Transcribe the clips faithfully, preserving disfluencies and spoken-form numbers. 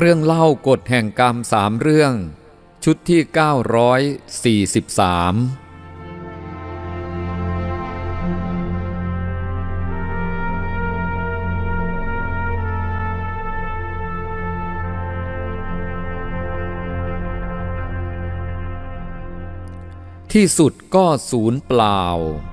รื่องเล่ากฎแห่งกรรมสามเรื่องชุดที่เก้าร้อยสี่สิบสามที่สุดก็สูญเปล่า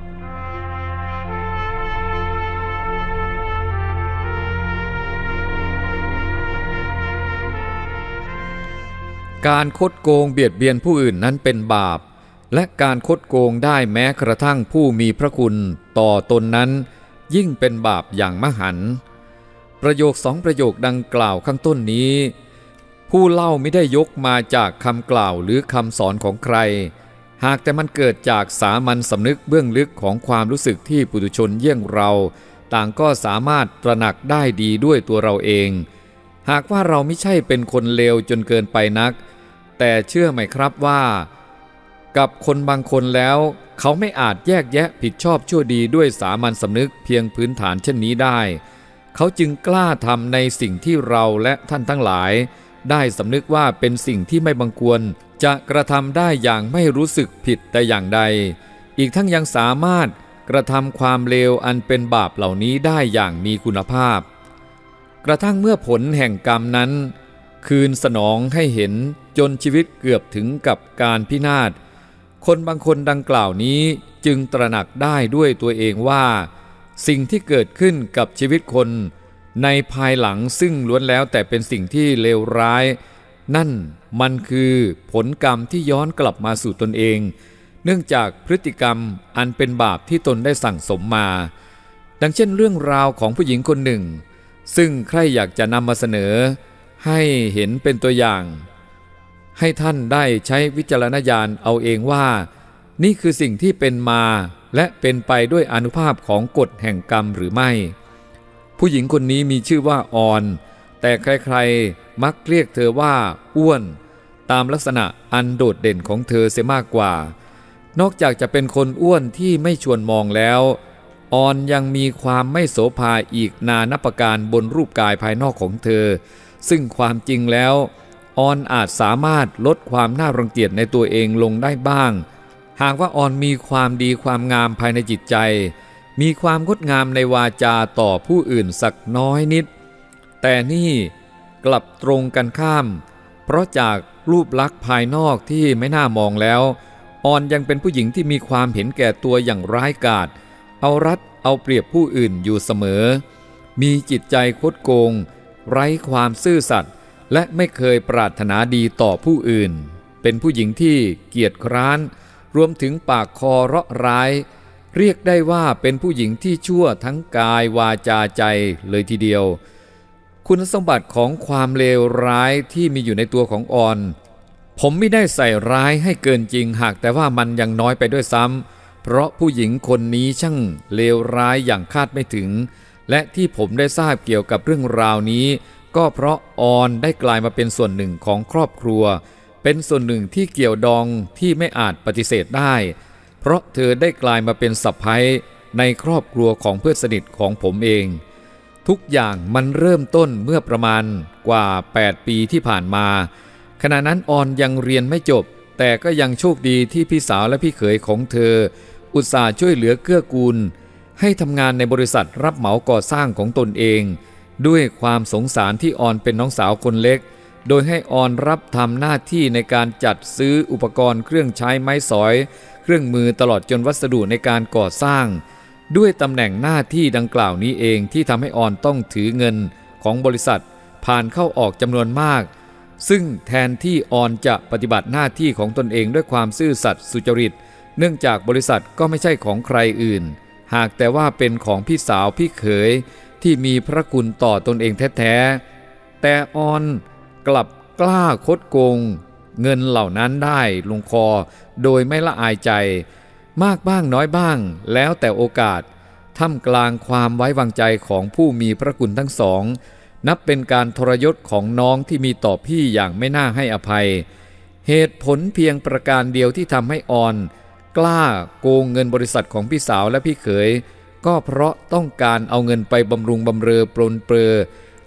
การคดโกงเบียดเบียนผู้อื่นนั้นเป็นบาปและการคดโกงได้แม้กระทั่งผู้มีพระคุณต่อตนนั้นยิ่งเป็นบาปอย่างมหันต์ประโยคสองประโยคดังกล่าวข้างต้นนี้ผู้เล่าไม่ได้ยกมาจากคำกล่าวหรือคำสอนของใครหากแต่มันเกิดจากสามัญสำนึกเบื้องลึกของความรู้สึกที่ปุถุชนเยี่ยงเราต่างก็สามารถตระหนักได้ดีด้วยตัวเราเองหากว่าเราไม่ใช่เป็นคนเลวจนเกินไปนักแต่เชื่อไหมครับว่ากับคนบางคนแล้วเขาไม่อาจแยกแยะผิดชอบชั่วดีด้วยสามัญสำนึกเพียงพื้นฐานเช่นนี้ได้เขาจึงกล้าทำในสิ่งที่เราและท่านทั้งหลายได้สำนึกว่าเป็นสิ่งที่ไม่บังควรจะกระทำได้อย่างไม่รู้สึกผิดแต่อย่างใดอีกทั้งยังสามารถกระทำความเลวอันเป็นบาปเหล่านี้ได้อย่างมีคุณภาพกระทั่งเมื่อผลแห่งกรรมนั้นคืนสนองให้เห็นจนชีวิตเกือบถึงกับการพินาศคนบางคนดังกล่าวนี้จึงตระหนักได้ด้วยตัวเองว่าสิ่งที่เกิดขึ้นกับชีวิตคนในภายหลังซึ่งล้วนแล้วแต่เป็นสิ่งที่เลวร้ายนั่นมันคือผลกรรมที่ย้อนกลับมาสู่ตนเองเนื่องจากพฤติกรรมอันเป็นบาปที่ตนได้สั่งสมมาดังเช่นเรื่องราวของผู้หญิงคนหนึ่งซึ่งใครอยากจะนำมาเสนอให้เห็นเป็นตัวอย่างให้ท่านได้ใช้วิจารณญาณเอาเองว่านี่คือสิ่งที่เป็นมาและเป็นไปด้วยอานุภาพของกฎแห่งกรรมหรือไม่ผู้หญิงคนนี้มีชื่อว่าออนแต่ใครๆมักเรียกเธอว่าอ้วนตามลักษณะอันโดดเด่นของเธอเสียมากกว่านอกจากจะเป็นคนอ้วนที่ไม่ชวนมองแล้วออนยังมีความไม่โสภาอีกนานับประการบนรูปกายภายนอกของเธอซึ่งความจริงแล้วออนอาจสามารถลดความน่ารังเกียจในตัวเองลงได้บ้างหากว่าออนมีความดีความงามภายในจิตใจมีความงดงามในวาจาต่อผู้อื่นสักน้อยนิดแต่นี่กลับตรงกันข้ามเพราะจากรูปลักษณ์ภายนอกที่ไม่น่ามองแล้วออนยังเป็นผู้หญิงที่มีความเห็นแก่ตัวอย่างร้ายกาจเอารัดเอาเปรียบผู้อื่นอยู่เสมอมีจิตใจคดโกงไร้ความซื่อสัตย์และไม่เคยปรารถนาดีต่อผู้อื่นเป็นผู้หญิงที่เกียจคร้านรวมถึงปากคอเราะร้ายเรียกได้ว่าเป็นผู้หญิงที่ชั่วทั้งกายวาจาใจเลยทีเดียวคุณสมบัติของความเลวร้ายที่มีอยู่ในตัวของออนผมไม่ได้ใส่ร้ายให้เกินจริงหากแต่ว่ามันยังน้อยไปด้วยซ้ำเพราะผู้หญิงคนนี้ช่างเลวร้ายอย่างคาดไม่ถึงและที่ผมได้ทราบเกี่ยวกับเรื่องราวนี้ก็เพราะออนได้กลายมาเป็นส่วนหนึ่งของครอบครัวเป็นส่วนหนึ่งที่เกี่ยวดองที่ไม่อาจปฏิเสธได้เพราะเธอได้กลายมาเป็นสะใภ้ในครอบครัวของเพื่อนสนิทของผมเองทุกอย่างมันเริ่มต้นเมื่อประมาณกว่าแปดปีที่ผ่านมาขณะนั้นออนยังเรียนไม่จบแต่ก็ยังโชคดีที่พี่สาวและพี่เขยของเธออุตส่าห์ช่วยเหลือเกื้อกูลให้ทำงานในบริษัทรับเหมาก่อสร้างของตนเองด้วยความสงสารที่ออนเป็นน้องสาวคนเล็กโดยให้ออนรับทำหน้าที่ในการจัดซื้ออุปกรณ์เครื่องใช้ไม้สอยเครื่องมือตลอดจนวัสดุในการก่อสร้างด้วยตำแหน่งหน้าที่ดังกล่าวนี้เองที่ทำให้ออนต้องถือเงินของบริษัทผ่านเข้าออกจำนวนมากซึ่งแทนที่ออนจะปฏิบัติหน้าที่ของตนเองด้วยความซื่อสัตย์สุจริตเนื่องจากบริษัทก็ไม่ใช่ของใครอื่นหากแต่ว่าเป็นของพี่สาวพี่เขยที่มีพระคุณต่อตนเองแท้ๆแต่ออนกลับกล้าคดโกงเงินเหล่านั้นได้ลงคอโดยไม่ละอายใจมากบ้างน้อยบ้างแล้วแต่โอกาสท่ามกลางความไว้วางใจของผู้มีพระคุณทั้งสองนับเป็นการทรยศของน้องที่มีต่อพี่อย่างไม่น่าให้อภัยเหตุผลเพียงประการเดียวที่ทำให้ออนกล้าโกงเงินบริษัทของพี่สาวและพี่เขยก็เพราะต้องการเอาเงินไปบำรุงบำเรอปรนเปรอ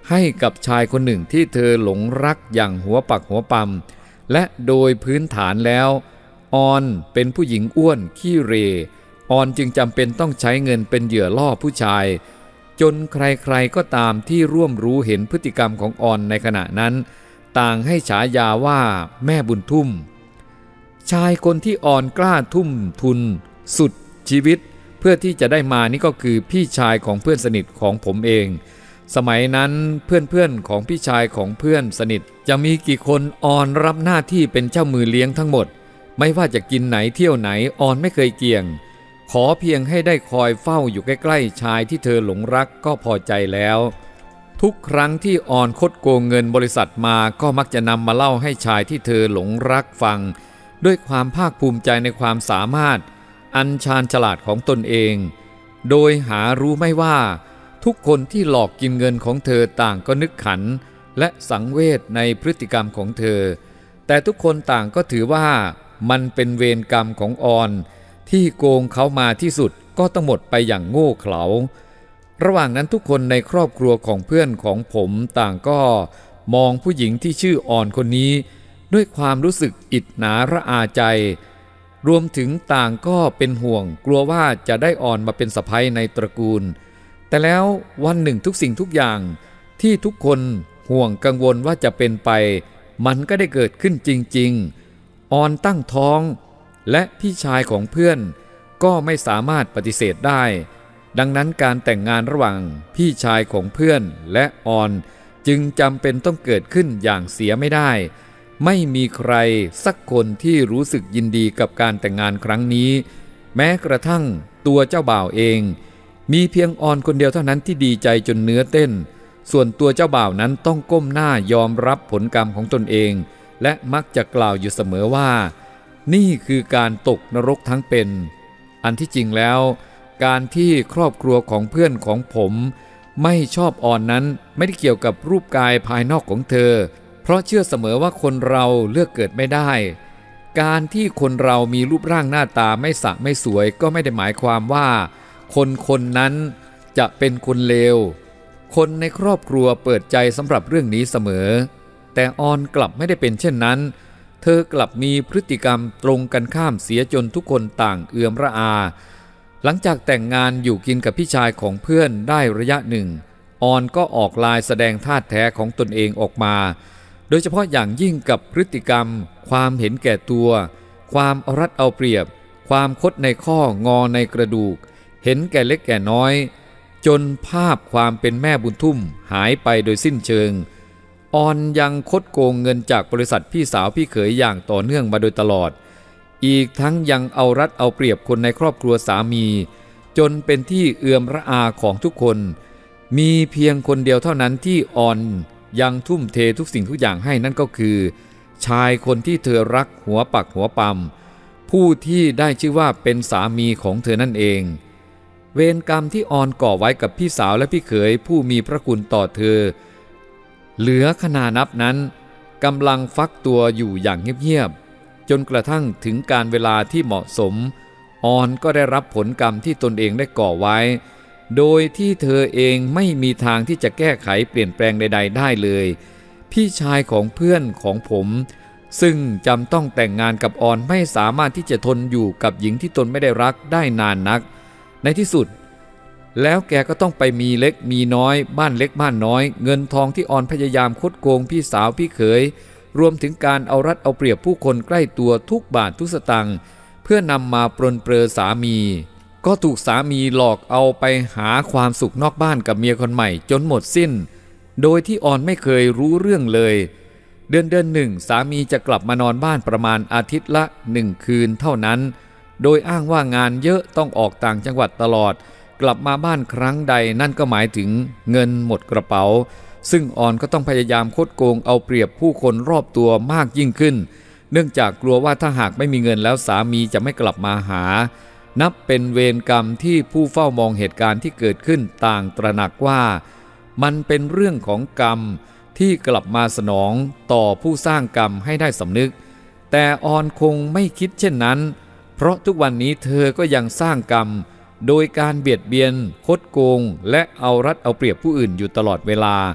ให้กับชายคนหนึ่งที่เธอหลงรักอย่างหัวปักหัวปั๊มและโดยพื้นฐานแล้วออนเป็นผู้หญิงอ้วนขี้เหร่ออนจึงจำเป็นต้องใช้เงินเป็นเหยื่อล่อผู้ชายจนใครๆก็ตามที่ร่วมรู้เห็นพฤติกรรมของออนในขณะนั้นต่างให้ฉายาว่าแม่บุญทุ่มชายคนที่ออนกล้าทุ่มทุนสุดชีวิตเพื่อที่จะได้มานี่ก็คือพี่ชายของเพื่อนสนิทของผมเองสมัยนั้นเพื่อนๆของพี่ชายของเพื่อนสนิทจะมีกี่คนออนรับหน้าที่เป็นเจ้ามือเลี้ยงทั้งหมดไม่ว่าจะกินไหนเที่ยวไหนออนไม่เคยเกี่ยงขอเพียงให้ได้คอยเฝ้าอยู่ใกล้ๆชายที่เธอหลงรักก็พอใจแล้วทุกครั้งที่ออนคดโกงเงินบริษัทมาก็มักจะนำมาเล่าให้ชายที่เธอหลงรักฟังด้วยความภาคภูมิใจในความสามารถอันชาญฉลาดของตนเองโดยหารู้ไม่ว่าทุกคนที่หลอกกินเงินของเธอต่างก็นึกขันและสังเวชในพฤติกรรมของเธอแต่ทุกคนต่างก็ถือว่ามันเป็นเวรกรรมของออนที่โกงเขามาที่สุดก็ต้องหมดไปอย่างโง่เขลาระหว่างนั้นทุกคนในครอบครัวของเพื่อนของผมต่างก็มองผู้หญิงที่ชื่อออนคนนี้ด้วยความรู้สึกอิจฉาระอาใจรวมถึงต่างก็เป็นห่วงกลัวว่าจะได้ออนมาเป็นสะใภ้ในตระกูลแต่แล้ววันหนึ่งทุกสิ่งทุกอย่างที่ทุกคนห่วงกังวลว่าจะเป็นไปมันก็ได้เกิดขึ้นจริงๆออนตั้งท้องและพี่ชายของเพื่อนก็ไม่สามารถปฏิเสธได้ดังนั้นการแต่งงานระหว่างพี่ชายของเพื่อนและออนจึงจำเป็นต้องเกิดขึ้นอย่างเสียไม่ได้ไม่มีใครสักคนที่รู้สึกยินดีกับการแต่งงานครั้งนี้แม้กระทั่งตัวเจ้าบ่าวเองมีเพียงออนคนเดียวเท่านั้นที่ดีใจจนเนื้อเต้นส่วนตัวเจ้าบ่าวนั้นต้องก้มหน้ายอมรับผลกรรมของตนเองและมักจะกล่าวอยู่เสมอว่านี่คือการตกนรกทั้งเป็นอันที่จริงแล้วการที่ครอบครัวของเพื่อนของผมไม่ชอบออนนั้นไม่ได้เกี่ยวกับรูปกายภายนอกของเธอเพราะเชื่อเสมอว่าคนเราเลือกเกิดไม่ได้การที่คนเรามีรูปร่างหน้าตาไม่สะไม่สวยก็ไม่ได้หมายความว่าคนคนนั้นจะเป็นคนเลวคนในครอบครัวเปิดใจสำหรับเรื่องนี้เสมอแต่ออนกลับไม่ได้เป็นเช่นนั้นเธอกลับมีพฤติกรรมตรงกันข้ามเสียจนทุกคนต่างเอือมระอาหลังจากแต่งงานอยู่กินกับพี่ชายของเพื่อนได้ระยะหนึ่งออนก็ออกลายแสดงท่าแท้ของตนเองออกมาโดยเฉพาะอย่างยิ่งกับพฤติกรรมความเห็นแก่ตัวความเอารัดเอาเปรียบความคดในข้องอในกระดูกเห็นแก่เล็กแก่น้อยจนภาพความเป็นแม่บุญทุ่มหายไปโดยสิ้นเชิงออนยังคดโกงเงินจากบริษัทพี่สาวพี่เขยอย่างต่อเนื่องมาโดยตลอดอีกทั้งยังเอารัดเอาเปรียบคนในครอบครัวสามีจนเป็นที่เอือมระอาของทุกคนมีเพียงคนเดียวเท่านั้นที่ออนยังทุ่มเททุกสิ่งทุกอย่างให้นั่นก็คือชายคนที่เธอรักหัวปักหัวปั๊มผู้ที่ได้ชื่อว่าเป็นสามีของเธอนั่นเองเวรกรรมที่ออนก่อไว้กับพี่สาวและพี่เขยผู้มีพระคุณต่อเธอเหลือขนานับนั้นกำลังฟักตัวอยู่อย่างเงียบๆจนกระทั่งถึงการเวลาที่เหมาะสมออนก็ได้รับผลกรรมที่ตนเองได้ก่อไว้โดยที่เธอเองไม่มีทางที่จะแก้ไขเปลี่ยนแปลงใดๆได้เลยพี่ชายของเพื่อนของผมซึ่งจำต้องแต่งงานกับออนไม่สามารถที่จะทนอยู่กับหญิงที่ตนไม่ได้รักได้นานนักในที่สุดแล้วแกก็ต้องไปมีเล็กมีน้อยบ้านเล็กบ้านน้อยเงินทองที่ออนพยายามคดโกงพี่สาวพี่เขยรวมถึงการเอารัดเอาเปรียบผู้คนใกล้ตัวทุกบาททุกสตางค์เพื่อนำมาปรนเปรอสามีก็ถูกสามีหลอกเอาไปหาความสุขนอกบ้านกับเมียคนใหม่จนหมดสิ้นโดยที่ออนไม่เคยรู้เรื่องเลยเดือนเดือนหนึ่งสามีจะกลับมานอนบ้านประมาณอาทิตย์ละหนึ่งคืนเท่านั้นโดยอ้างว่างานเยอะต้องออกต่างจังหวัดตลอดกลับมาบ้านครั้งใดนั่นก็หมายถึงเงินหมดกระเป๋าซึ่งออนก็ต้องพยายามคดโกงเอาเปรียบผู้คนรอบตัวมากยิ่งขึ้นเนื่องจากกลัวว่าถ้าหากไม่มีเงินแล้วสามีจะไม่กลับมาหานับเป็นเวรกรรมที่ผู้เฝ้ามองเหตุการณ์ที่เกิดขึ้นต่างตระหนักว่ามันเป็นเรื่องของกรรมที่กลับมาสนองต่อผู้สร้างกรรมให้ได้สำนึกแต่ออนคงไม่คิดเช่นนั้นเพราะทุกวันนี้เธอก็ยังสร้างกรรมโดยการเบียดเบียนคดโกงและเอารัดเอาเปรียบผู้อื่นอยู่ตลอดเวลาเ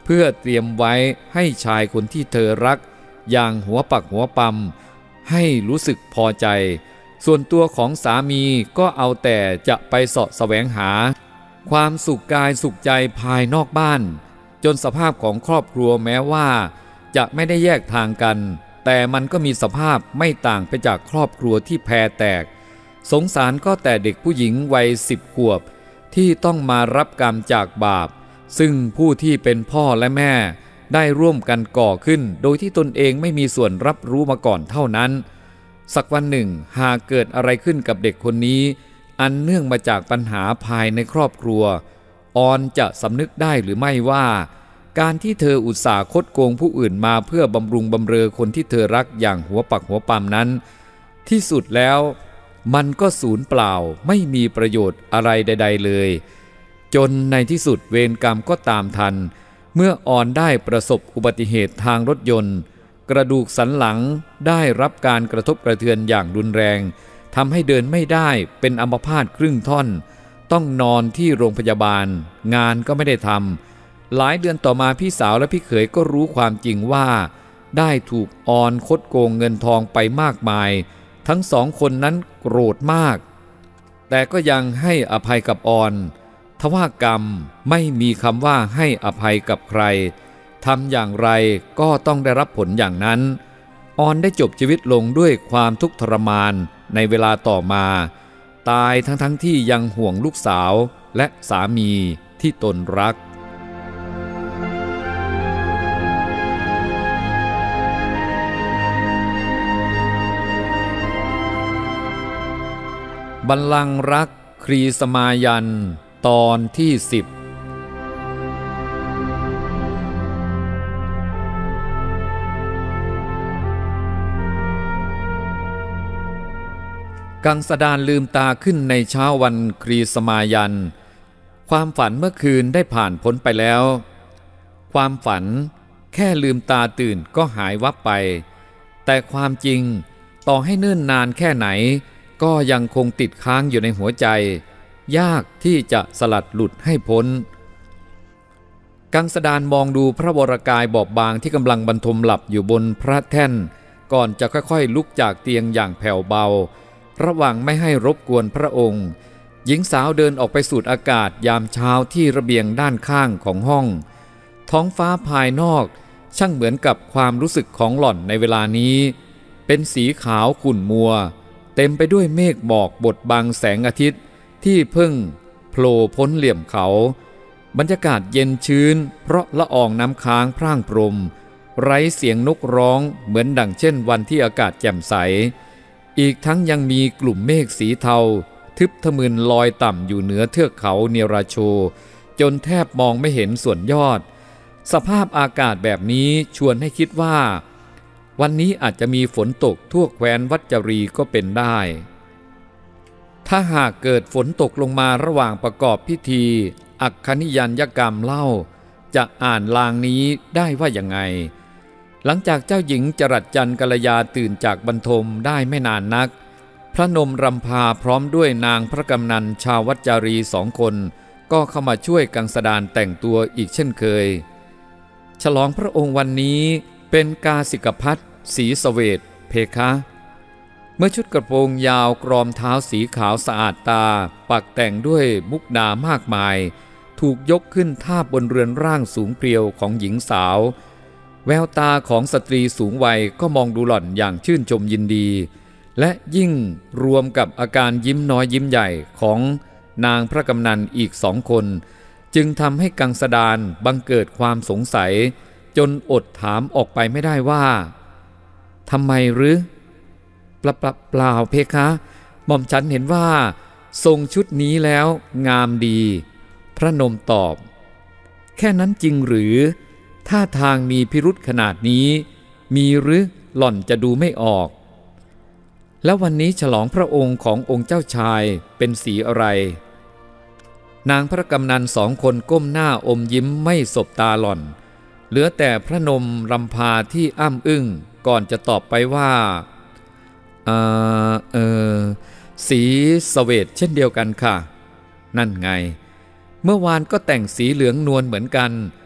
พื่อเตรียมไว้ให้ชายคนที่เธอรักอย่างหัวปักหัวปั๊มให้รู้สึกพอใจส่วนตัวของสามีก็เอาแต่จะไปเสาะแสวงหาความสุขกายสุขใจภายนอกบ้านจนสภาพของครอบครัวแม้ว่าจะไม่ได้แยกทางกันแต่มันก็มีสภาพไม่ต่างไปจากครอบครัวที่แพรแตกสงสารก็แต่เด็กผู้หญิงวัยสิบขวบที่ต้องมารับกรรมจากบาปซึ่งผู้ที่เป็นพ่อและแม่ได้ร่วมกันก่อขึ้นโดยที่ตนเองไม่มีส่วนรับรู้มาก่อนเท่านั้นสักวันหนึ่งหากเกิดอะไรขึ้นกับเด็กคนนี้อันเนื่องมาจากปัญหาภายในครอบครัวออนจะสำนึกได้หรือไม่ว่าการที่เธออุตส่าห์คดโกงผู้อื่นมาเพื่อบำรุงบำเรอคนที่เธอรักอย่างหัวปักหัวปั๊มนั้นที่สุดแล้วมันก็สูญเปล่าไม่มีประโยชน์อะไรใดๆเลยจนในที่สุดเวรกรรมก็ตามทันเมื่อออนได้ประสบอุบัติเหตุทางรถยนต์กระดูกสันหลังได้รับการกระทบกระเทือนอย่างรุนแรงทำให้เดินไม่ได้เป็นอัมพาตครึ่งท่อนต้องนอนที่โรงพยาบาลงานก็ไม่ได้ทำหลายเดือนต่อมาพี่สาวและพี่เขยก็รู้ความจริงว่าได้ถูกออนคดโกงเงินทองไปมากมายทั้งสองคนนั้นโกรธมากแต่ก็ยังให้อภัยกับออนทว่ากรรมไม่มีคำว่าให้อภัยกับใครทำอย่างไรก็ต้องได้รับผลอย่างนั้นออนได้จบชีวิตลงด้วยความทุกข์ทรมานในเวลาต่อมาตายทั้งๆ ท, ที่ยังห่วงลูกสาวและสามีที่ตนรักบัลลังก์รักครีสมายันตอนที่สิบกังสดานลืมตาขึ้นในเช้าวันครีสมายันความฝันเมื่อคืนได้ผ่านพ้นไปแล้วความฝันแค่ลืมตาตื่นก็หายวับไปแต่ความจริงต่อให้เนิ่นนานแค่ไหนก็ยังคงติดค้างอยู่ในหัวใจยากที่จะสลัดหลุดให้พ้นกังสดานมองดูพระวรกายบอบบางที่กำลังบรรทมหลับอยู่บนพระแท่นก่อนจะค่อยๆลุกจากเตียงอย่างแผ่วเบาระหว่างไม่ให้รบกวนพระองค์หญิงสาวเดินออกไปสูดอากาศยามเช้าที่ระเบียงด้านข้างของห้องท้องฟ้าภายนอกช่างเหมือนกับความรู้สึกของหล่อนในเวลานี้เป็นสีขาวขุ่นมัวเต็มไปด้วยเมฆหมอกบดบังแสงอาทิตย์ที่เพิ่งโผล่พ้นเหลี่ยมเขาบรรยากาศเย็นชื้นเพราะละอองน้ำค้างพร่างพรมไร้เสียงนกร้องเหมือนดั่งเช่นวันที่อากาศแจ่มใสอีกทั้งยังมีกลุ่มเมฆสีเทาทึบทะมึนลอยต่ำอยู่เหนือเทือกเขาเนราโชจนแทบมองไม่เห็นส่วนยอดสภาพอากาศแบบนี้ชวนให้คิดว่าวันนี้อาจจะมีฝนตกทั่วแคว้นวัจจรีก็เป็นได้ถ้าหากเกิดฝนตกลงมาระหว่างประกอบพิธีอัคคณิยัญญกรรมเล่าจะอ่านลางนี้ได้ว่ายังไงหลังจากเจ้าหญิงจรัสจันทร์กัลยาตื่นจากบรรทมได้ไม่นานนักพระนมรำพาพร้อมด้วยนางพระกำนันชาววัจจารีสองคนก็เข้ามาช่วยกังสดานแต่งตัวอีกเช่นเคยฉลองพระองค์วันนี้เป็นกาสิกพัทสีสเวทเพคะเมื่อชุดกระโปรงยาวกรอมเท้าสีขาวสะอาดตาปักแต่งด้วยมุกดามากมายถูกยกขึ้นทาบบนเรือนร่างสูงเพรียวของหญิงสาวแววตาของสตรีสูงวัยก็มองดูหล่อนอย่างชื่นชมยินดีและยิ่งรวมกับอาการยิ้มน้อยยิ้มใหญ่ของนางพระกำนันอีกสองคนจึงทำให้กังสดานบังเกิดความสงสัยจนอดถามออกไปไม่ได้ว่าทำไมหรือเปล่าเปล่าเพคะหม่อมฉันเห็นว่าทรงชุดนี้แล้วงามดีพระนมตอบแค่นั้นจริงหรือท่าทางมีพิรุธขนาดนี้มีหรือหล่อนจะดูไม่ออกแล้ววันนี้ฉลองพระองค์ขององค์เจ้าชายเป็นสีอะไรนางพระกำนันสองคนก้มหน้าอมยิ้มไม่สบตาหล่อนเหลือแต่พระนมรำพาที่อ้ำอึ้งก่อนจะตอบไปว่าเออเออสีสเวทเช่นเดียวกันค่ะนั่นไงเมื่อวานก็แต่งสีเหลืองนวลเหมือนกัน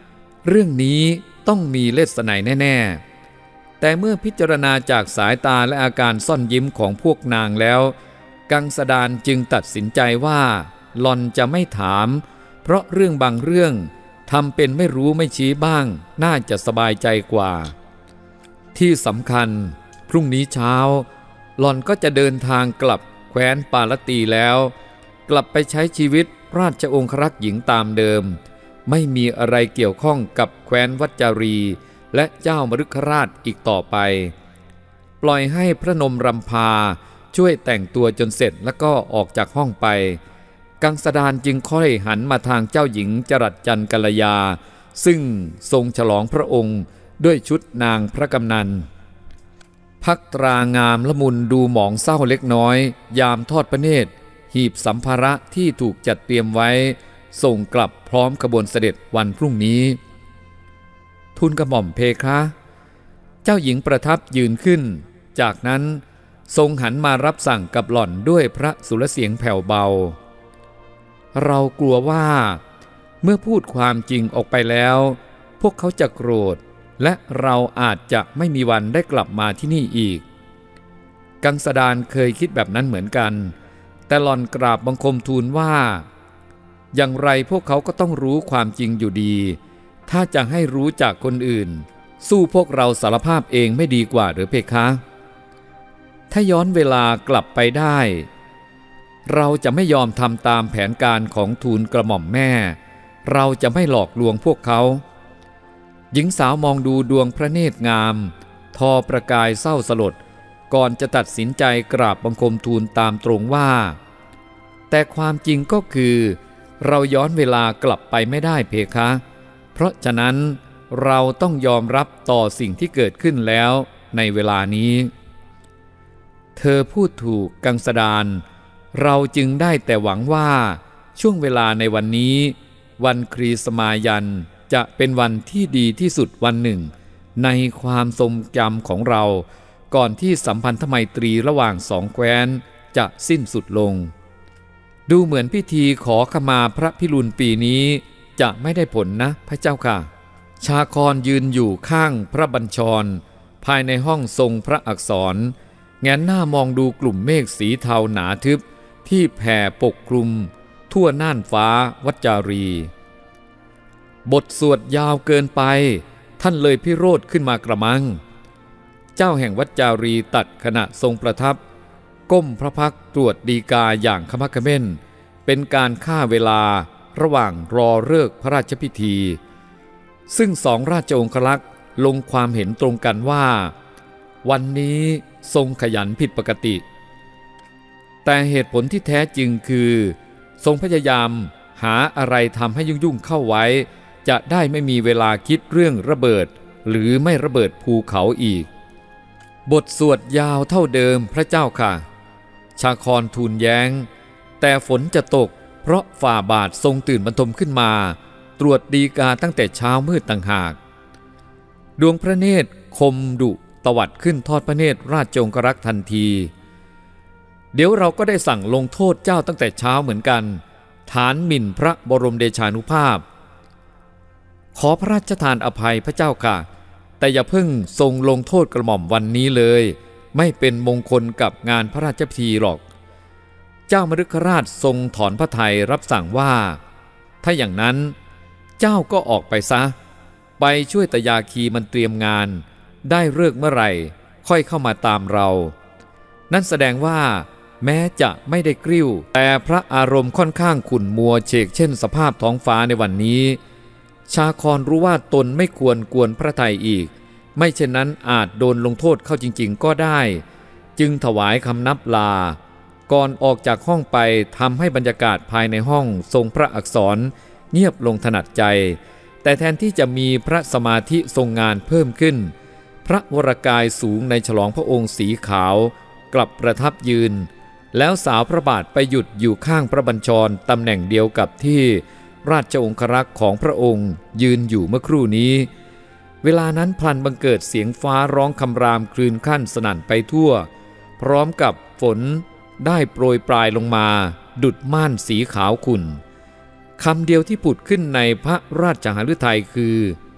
เรื่องนี้ต้องมีเลสไนแน่ๆแต่เมื่อพิจารณาจากสายตาและอาการซ่อนยิ้มของพวกนางแล้วกังสดานจึงตัดสินใจว่าหล่อนจะไม่ถามเพราะเรื่องบางเรื่องทำเป็นไม่รู้ไม่ชี้บ้างน่าจะสบายใจกว่าที่สำคัญพรุ่งนี้เช้าหล่อนก็จะเดินทางกลับแคว้นปาลตีแล้วกลับไปใช้ชีวิตราชองครักษ์หญิงตามเดิมไม่มีอะไรเกี่ยวข้องกับแคว้นวัจจารีและเจ้ามฤคราชอีกต่อไปปล่อยให้พระนมรำพาช่วยแต่งตัวจนเสร็จแล้วก็ออกจากห้องไปกังสดานจึงค่อยหันมาทางเจ้าหญิงจรัสจันทร์กัลยาซึ่งทรงฉลองพระองค์ด้วยชุดนางพระกำนันพักตรางามละมุนดูหมองเศร้าเล็กน้อยยามทอดพระเนตรหีบสัมภาระที่ถูกจัดเตรียมไว้ส่งกลับพร้อมขบวนเสด็จวันพรุ่งนี้ทูลกระหม่อมเพคะเจ้าหญิงประทับยืนขึ้นจากนั้นทรงหันมารับสั่งกับหล่อนด้วยพระสุรเสียงแผ่วเบาเรากลัวว่าเมื่อพูดความจริงออกไปแล้วพวกเขาจะโกรธและเราอาจจะไม่มีวันได้กลับมาที่นี่อีกกังสดานเคยคิดแบบนั้นเหมือนกันแต่หล่อนกราบบังคมทูลว่าอย่างไรพวกเขาก็ต้องรู้ความจริงอยู่ดีถ้าจะให้รู้จากคนอื่นสู้พวกเราสารภาพเองไม่ดีกว่าหรือเพคะถ้าย้อนเวลากลับไปได้เราจะไม่ยอมทำตามแผนการของทูลกระหม่อมแม่เราจะไม่หลอกลวงพวกเขาหญิงสาวมองดูดวงพระเนตรงามทอประกายเศร้าสลดก่อนจะตัดสินใจกราบบังคมทูลตามตรงว่าแต่ความจริงก็คือเราย้อนเวลากลับไปไม่ได้เพคะเพราะฉะนั้นเราต้องยอมรับต่อสิ่งที่เกิดขึ้นแล้วในเวลานี้เธอพูดถูกกังสดานเราจึงได้แต่หวังว่าช่วงเวลาในวันนี้วันคริสมายันจะเป็นวันที่ดีที่สุดวันหนึ่งในความทรงจำของเราก่อนที่สัมพันธไมตรีระหว่างสองแคว้นจะสิ้นสุดลงดูเหมือนพิธีขอขมาพระพิรุณปีนี้จะไม่ได้ผลนะพระเจ้าค่ะชาครยืนอยู่ข้างพระบัญชรภายในห้องทรงพระอักษรแงนหน้ามองดูกลุ่มเมฆสีเทาหนาทึบที่แผ่ปกคลุมทั่วน่านฟ้าวัจจารีบทสวดยาวเกินไปท่านเลยพิโรธขึ้นมากระมังเจ้าแห่งวัจจารีตัดขณะทรงประทับก้มพระพักตรวจฎีกาอย่างขมักเขม้นเป็นการฆ่าเวลาระหว่างรอฤกษ์พระราชพิธีซึ่งสองราชองครักษ์ลงความเห็นตรงกันว่าวันนี้ทรงขยันผิดปกติแต่เหตุผลที่แท้จริงคือทรงพยายามหาอะไรทำให้ยุ่งๆเข้าไว้จะได้ไม่มีเวลาคิดเรื่องระเบิดหรือไม่ระเบิดภูเขาอีกบทสวดยาวเท่าเดิมพระเจ้าค่ะชาครทูลแย้งแต่ฝนจะตกเพราะฝ่าบาททรงตื่นบรรทมขึ้นมาตรวจฎีกาตั้งแต่เช้ามืดต่างหากดวงพระเนตรคมดุตวัดขึ้นทอดพระเนตรราชองครักษ์ทันทีเดี๋ยวเราก็ได้สั่งลงโทษเจ้าตั้งแต่เช้าเหมือนกันฐานหมิ่นพระบรมเดชานุภาพขอพระราชทานอภัยพระเจ้าค่ะแต่อย่าเพิ่งทรงลงโทษกระหม่อมวันนี้เลยไม่เป็นมงคลกับงานพระราชพิธีหรอกเจ้ามฤคราชทรงถอนพระทัยรับสั่งว่าถ้าอย่างนั้นเจ้าก็ออกไปซะไปช่วยตยาคีมันเตรียมงานได้เลิกเมื่อไหร่ค่อยเข้ามาตามเรานั่นแสดงว่าแม้จะไม่ได้กริ้วแต่พระอารมณ์ค่อนข้างขุ่นมัวเฉกเช่นสภาพท้องฟ้าในวันนี้ชาครรู้ว่าตนไม่ควรกวนพระทัยอีกไม่เช่นนั้นอาจโดนลงโทษเข้าจริงๆก็ได้จึงถวายคำนับลาก่อนออกจากห้องไปทำให้บรรยากาศภายในห้องทรงพระอักษรเงียบลงถนัดใจแต่แทนที่จะมีพระสมาธิทรงงานเพิ่มขึ้นพระวรกายสูงในฉลองพระองค์สีขาวกลับประทับยืนแล้วสาวพระบาทไปหยุดอยู่ข้างพระบัญชรตำแหน่งเดียวกับที่ราชองครักษ์ของพระองค์ยืนอยู่เมื่อครู่นี้เวลานั้นพลันบังเกิดเสียงฟ้าร้องคำรามคลื่นคั่นสนั่นไปทั่วพร้อมกับฝนได้โปรยปลายลงมาดุจม่านสีขาวขุ่นคำเดียวที่ผุดขึ้นในพระราชหฤทัยคือ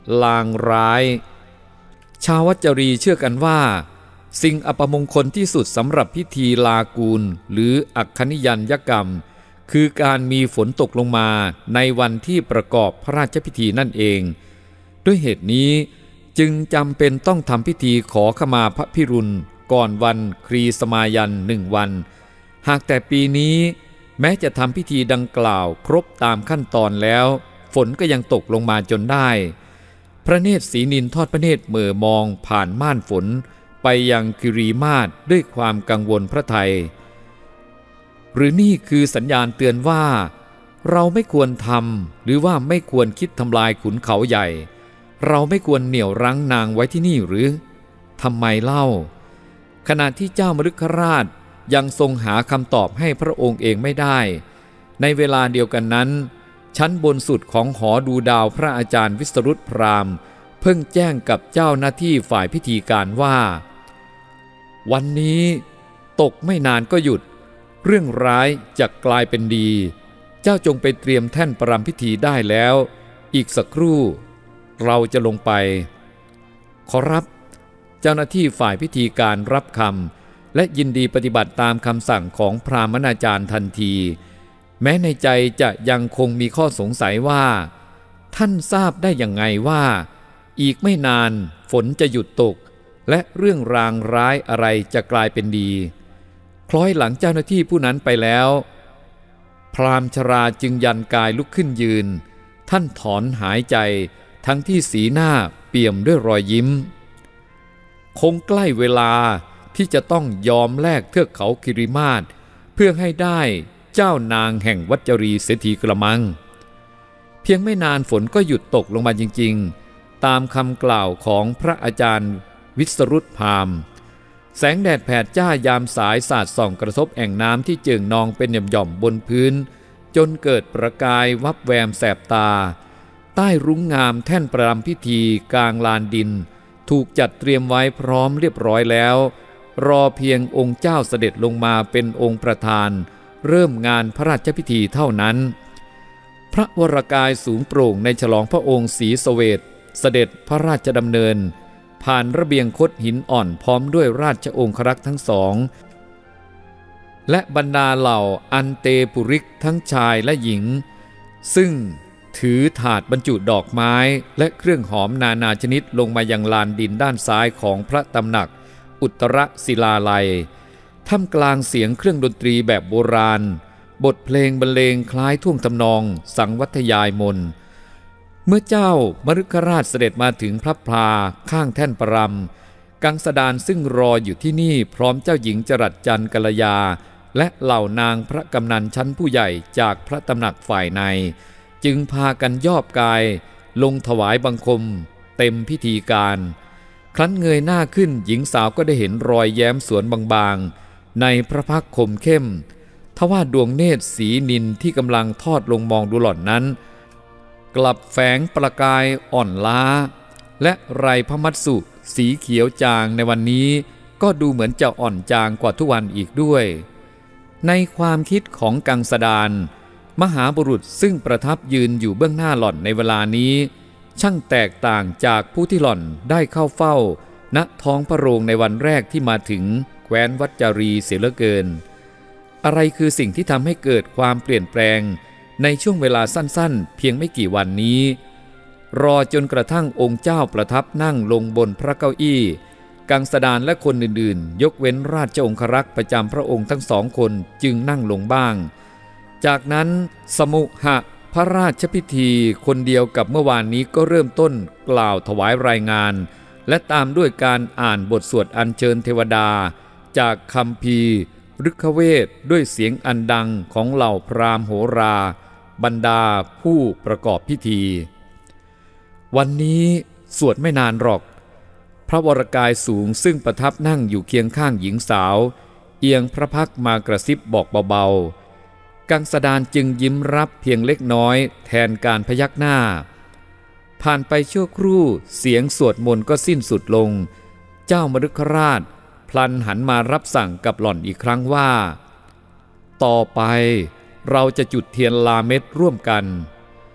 ลางร้ายชาววัจรีเชื่อกันว่าสิ่งอัปมงคลที่สุดสำหรับพิธีลากูลหรืออัคคณิยัญญกรรมคือการมีฝนตกลงมาในวันที่ประกอบพระราชพิธีนั่นเองด้วยเหตุนี้จึงจำเป็นต้องทำพิธีขอขมาพระพิรุณก่อนวันครีสมายันหนึ่งวันหากแต่ปีนี้แม้จะทำพิธีดังกล่าวครบตามขั้นตอนแล้วฝนก็ยังตกลงมาจนได้พระเนตรศรีนินทอดพระเนตรเหม่อมองผ่านม่านฝนไปยังคิรีมาศด้วยความกังวลพระทัยหรือนี่คือสัญญาณเตือนว่าเราไม่ควรทำหรือว่าไม่ควรคิดทำลายขุนเขาใหญ่เราไม่ควรเหนี่ยวรั้งนางไว้ที่นี่หรือทำไมเล่าขณะที่เจ้ามฤคราชยังทรงหาคำตอบให้พระองค์เองไม่ได้ในเวลาเดียวกันนั้นชั้นบนสุดของหอดูดาวพระอาจารย์วิสรุตพราหมณ์เพิ่งแจ้งกับเจ้าหน้าที่ฝ่ายพิธีการว่าวันนี้ตกไม่นานก็หยุดเรื่องร้ายจะกลายเป็นดีเจ้าจงไปเตรียมแท่นประรำพิธีได้แล้วอีกสักครู่เราจะลงไปขอรับเจ้าหน้าที่ฝ่ายพิธีการรับคำและยินดีปฏิบัติตามคำสั่งของพราหมณาจารย์ทันทีแม้ในใจจะยังคงมีข้อสงสัยว่าท่านทราบได้อย่างไงว่าอีกไม่นานฝนจะหยุดตกและเรื่องรางร้ายอะไรจะกลายเป็นดีคล้อยหลังเจ้าหน้าที่ผู้นั้นไปแล้วพราหมณ์ชราจึงยันกายลุกขึ้นยืนท่านถอนหายใจทั้งที่สีหน้าเปี่ยมด้วยรอยยิ้มคงใกล้เวลาที่จะต้องยอมแลกเทือกเขาคิริมาศเพื่อให้ได้เจ้านางแห่งวัจรีเศรษฐีกระมังเพียงไม่นานฝนก็หยุดตกลงมาจริงๆตามคำกล่าวของพระอาจารย์วิสรุตพราหมณ์แสงแดดแผดจ้ายามสายสาดส่องกระทบแอ่งน้ำที่เจิ่งนองเป็นหย่อมๆบนพื้นจนเกิดประกายวับแวมแสบตาใต้รุ้งงามแท่นประรำพิธีกลางลานดินถูกจัดเตรียมไว้พร้อมเรียบร้อยแล้วรอเพียงองค์เจ้าเสด็จลงมาเป็นองค์ประธานเริ่มงานพระราชพิธีเท่านั้นพระวรกายสูงโปร่งในฉลองพระองค์ศรีสเวทเสด็จพระราชดำเนินผ่านระเบียงคดหินอ่อนพร้อมด้วยราชองครักษ์ทั้งสองและบรรดาเหล่าอันเตปุริกทั้งชายและหญิงซึ่งถือถาดบรรจุดอกไม้และเครื่องหอมนานาชนิดลงมายังลานดินด้านซ้ายของพระตำหนักอุตรศิลาลัยท่ามกลางเสียงเครื่องดนตรีแบบโบราณบทเพลงบรรเลงคล้ายท่วงทำนองสังวัทยายมนต์เมื่อเจ้ามฤคราชเสด็จมาถึงพระพลาข้างแท่นประรำกังสดานซึ่งรออยู่ที่นี่พร้อมเจ้าหญิงจรัสจันทร์กัลยาและเหล่านางพระกำนันชั้นผู้ใหญ่จากพระตำหนักฝ่ายในจึงพากันย่อบกายลงถวายบังคมเต็มพิธีการครั้นเงยหน้าขึ้นหญิงสาวก็ได้เห็นรอยแย้มสวนบางๆในพระพักตร์คมเข้มทว่าดวงเนตรสีนิลที่กำลังทอดลงมองดูหล่อนนั้นกลับแฝงประกายอ่อนล้าและไรพมัตสุสีเขียวจางในวันนี้ก็ดูเหมือนจะอ่อนจางกว่าทุกวันอีกด้วยในความคิดของกังสดานมหาบุรุษซึ่งประทับยืนอยู่เบื้องหน้าหล่อนในเวลานี้ช่างแตกต่างจากผู้ที่หล่อนได้เข้าเฝ้าณท้องพระโรงในวันแรกที่มาถึงแคว้นวัจจารีเสียเหลือเกินอะไรคือสิ่งที่ทำให้เกิดความเปลี่ยนแปลงในช่วงเวลาสั้นๆเพียงไม่กี่วันนี้รอจนกระทั่งองค์เจ้าประทับนั่งลงบนพระเก้าอี้กังสดานและคนอื่นๆยกเว้นราชองครักษ์ประจำพระองค์ทั้งสองคนจึงนั่งลงบ้างจากนั้นสมุหะพระราชพิธีคนเดียวกับเมื่อวานนี้ก็เริ่มต้นกล่าวถวายรายงานและตามด้วยการอ่านบทสวดอัญเชิญเทวดาจากคัมภีร์ฤกขเวทด้วยเสียงอันดังของเหล่าพราหมณ์โหราบรรดาผู้ประกอบพิธีวันนี้สวดไม่นานหรอกพระวรกายสูงซึ่งประทับนั่งอยู่เคียงข้างหญิงสาวเอียงพระพักตร์มากระซิบบอกเบาๆกังสดานจึงยิ้มรับเพียงเล็กน้อยแทนการพยักหน้าผ่านไปชั่วครู่เสียงสวดมนต์ก็สิ้นสุดลงเจ้ามฤคราชพลันหันมารับสั่งกับหล่อนอีกครั้งว่าต่อไปเราจะจุดเทียนลาเม็ดร่วมกัน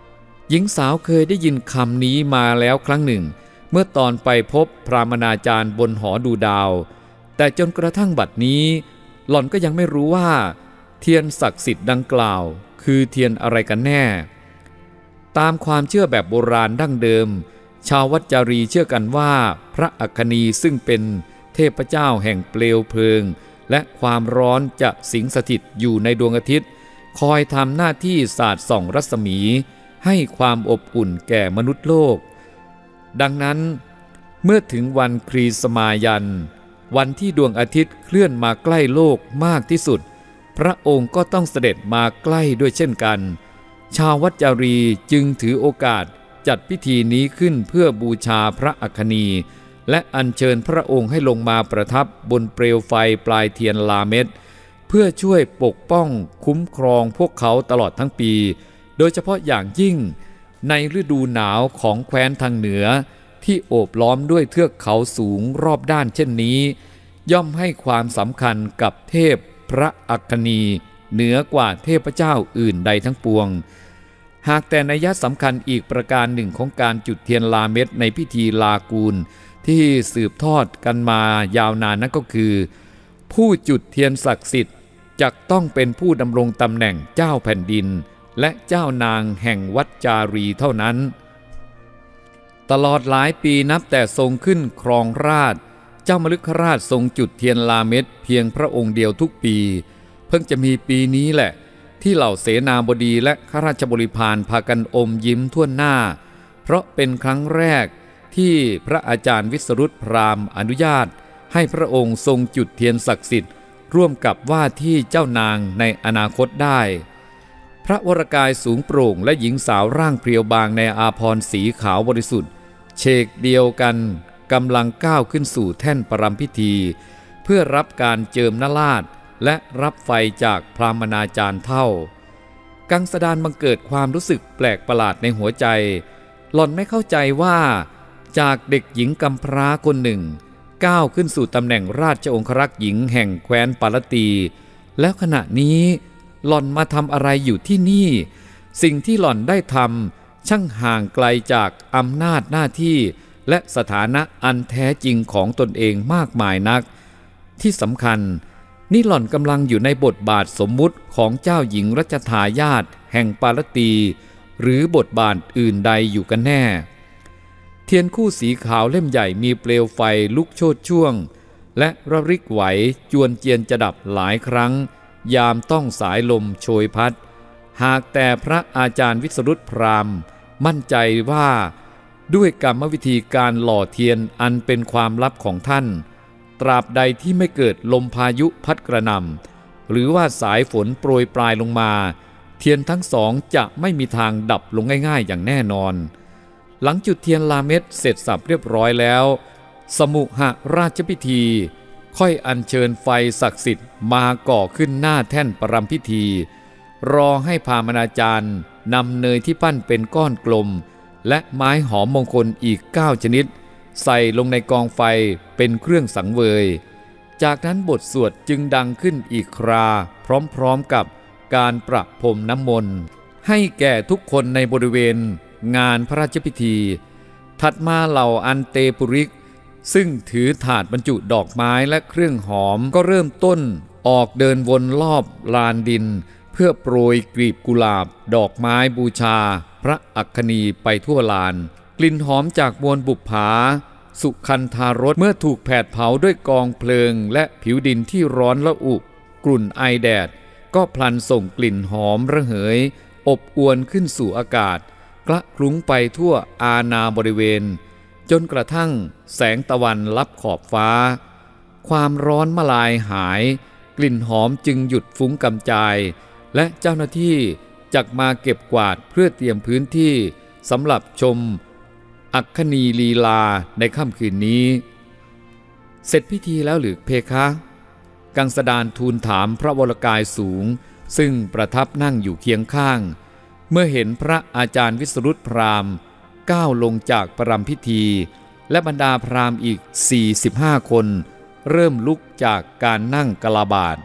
หญิงสาวเคยได้ยินคำนี้มาแล้วครั้งหนึ่งเมื่อตอนไปพบพรามณาจารย์บนหอดูดาวแต่จนกระทั่งบัดนี้หล่อนก็ยังไม่รู้ว่าเทียนศักดิ์สิทธิ์ดังกล่าวคือเทียนอะไรกันแน่ตามความเชื่อแบบโบราณดั้งเดิมชาววัดจารีเชื่อกันว่าพระอัคคณีซึ่งเป็นเทพเจ้าแห่งเปลวเพลิงและความร้อนจะสิงสถิตอยู่ในดวงอาทิตย์คอยทำหน้าที่สาดส่องรัศมีให้ความอบอุ่นแก่มนุษย์โลกดังนั้นเมื่อถึงวันครีสมายันวันที่ดวงอาทิตย์เคลื่อนมาใกล้โลกมากที่สุดพระองค์ก็ต้องเสด็จมาใกล้ด้วยเช่นกันชาววัดจารีจึงถือโอกาสจัดพิธีนี้ขึ้นเพื่อบูชาพระอัคคณีและอัญเชิญพระองค์ให้ลงมาประทับบนเปลวไฟปลายเทียนลาเม็ดเพื่อช่วยปกป้องคุ้มครองพวกเขาตลอดทั้งปีโดยเฉพาะอย่างยิ่งในฤดูหนาวของแคว้นทางเหนือที่โอบล้อมด้วยเทือกเขาสูงรอบด้านเช่นนี้ย่อมให้ความสำคัญกับเทพพระอัคคณีเหนือกว่าเทพเจ้าอื่นใดทั้งปวงหากแต่นัยสำคัญอีกประการหนึ่งของการจุดเทียนลาเม็ดในพิธีลากูลที่สืบทอดกันมายาวนานนั่นก็คือผู้จุดเทียนศักดิ์สิทธิ์จะต้องเป็นผู้ดำรงตำแหน่งเจ้าแผ่นดินและเจ้านางแห่งวัดจารีเท่านั้นตลอดหลายปีนับแต่ทรงขึ้นครองราชย์เจ้ามฤคราชทรงจุดเทียนลาเม็ดเพียงพระองค์เดียวทุกปีเพิ่งจะมีปีนี้แหละที่เหล่าเสนาบดีและข้าราชบริพารพากันอมยิ้มทั่วหน้าเพราะเป็นครั้งแรกที่พระอาจารย์วิสรุตพราหมณ์อนุญาตให้พระองค์ทรงจุดเทียนศักดิ์สิทธิ์ร่วมกับว่าที่เจ้านางในอนาคตได้พระวรกายสูงโปร่งและหญิงสาวร่างเพรียวบางในอาภรณ์สีขาวบริสุทธิ์เฉกเดียวกันกำลังก้าวขึ้นสู่แท่นประรำพิธีเพื่อรับการเจิมนราชและรับไฟจากพราหมณาจารย์เท่ากังสดาลบังเกิดความรู้สึกแปลกประหลาดในหัวใจหล่อนไม่เข้าใจว่าจากเด็กหญิงกำพร้าคนหนึ่งก้าวขึ้นสู่ตำแหน่งราชองครักษ์หญิงแห่งแคว้นปาลตีแล้วขณะนี้หล่อนมาทำอะไรอยู่ที่นี่สิ่งที่หล่อนได้ทำช่างห่างไกลจากอำนาจหน้าที่และสถานะอันแท้จริงของตนเองมากมายนักที่สำคัญนี่หล่อนกำลังอยู่ในบทบาทสมมุติของเจ้าหญิงรัชทายาทแห่งปาลตีหรือบทบาทอื่นใดอยู่กันแน่เทียนคู่สีขาวเล่มใหญ่มีเปลวไฟลุกโชติช่วงและระริกไหวจวนเจียนจะดับหลายครั้งยามต้องสายลมโชยพัดหากแต่พระอาจารย์วิสรุตพราหมณ์มั่นใจว่าด้วยกรรมวิธีการหล่อเทียนอันเป็นความลับของท่านตราบใดที่ไม่เกิดลมพายุพัดกระหน่ำหรือว่าสายฝนโปรยปลายลงมาเทียนทั้งสองจะไม่มีทางดับลงง่ายๆอย่างแน่นอนหลังจุดเทียนลาเม็ดเสร็จสับเรียบร้อยแล้วสมุหราชพิธีค่อยอัญเชิญไฟศักดิ์สิทธิ์มาก่อขึ้นหน้าแท่นประรำพิธีรอให้พราหมณาจารย์นำเนยที่ปั้นเป็นก้อนกลมและไม้หอมมงคลอีกเก้าชนิดใส่ลงในกองไฟเป็นเครื่องสังเวยจากนั้นบทสวดจึงดังขึ้นอีกคราพร้อมๆกับการประพรมน้ำมนต์ให้แก่ทุกคนในบริเวณงานพระราชพิธีถัดมาเหล่าอันเตปุริกซึ่งถือถาดบรรจุดอกไม้และเครื่องหอมก็เริ่มต้นออกเดินวนรอบลานดินเพื่อโปรยกลีบกุหลาบดอกไม้บูชาพระอัคคณีไปทั่วลานกลิ่นหอมจากมวลบุปผาสุคันธารสเมื่อถูกแผดเผาด้วยกองเพลิงและผิวดินที่ร้อนระอุกรุ่นไอแดดก็พลันส่งกลิ่นหอมระเหยอบอวนขึ้นสู่อากาศกระคลุ้งไปทั่วอาณาบริเวณจนกระทั่งแสงตะวันลับขอบฟ้าความร้อนมลายหายกลิ่นหอมจึงหยุดฟุ้งกำจายและเจ้าหน้าที่จักมาเก็บกวาดเพื่อเตรียมพื้นที่สำหรับชมอัคคณีลีลาในค่ำคืนนี้เสร็จพิธีแล้วหรือเพคะกังสดาลทูลถามพระวรกายสูงซึ่งประทับนั่งอยู่เคียงข้างเมื่อเห็นพระอาจารย์วิสรุตพราหมณ์ก้าวลงจากประรำพิธีและบรรดาพราหมณ์อีกสี่สิบห้าคนเริ่มลุกจากการนั่งกลาบาท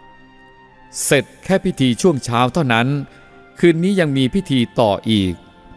เสร็จแค่พิธีช่วงเช้าเท่านั้นคืนนี้ยังมีพิธีต่ออีก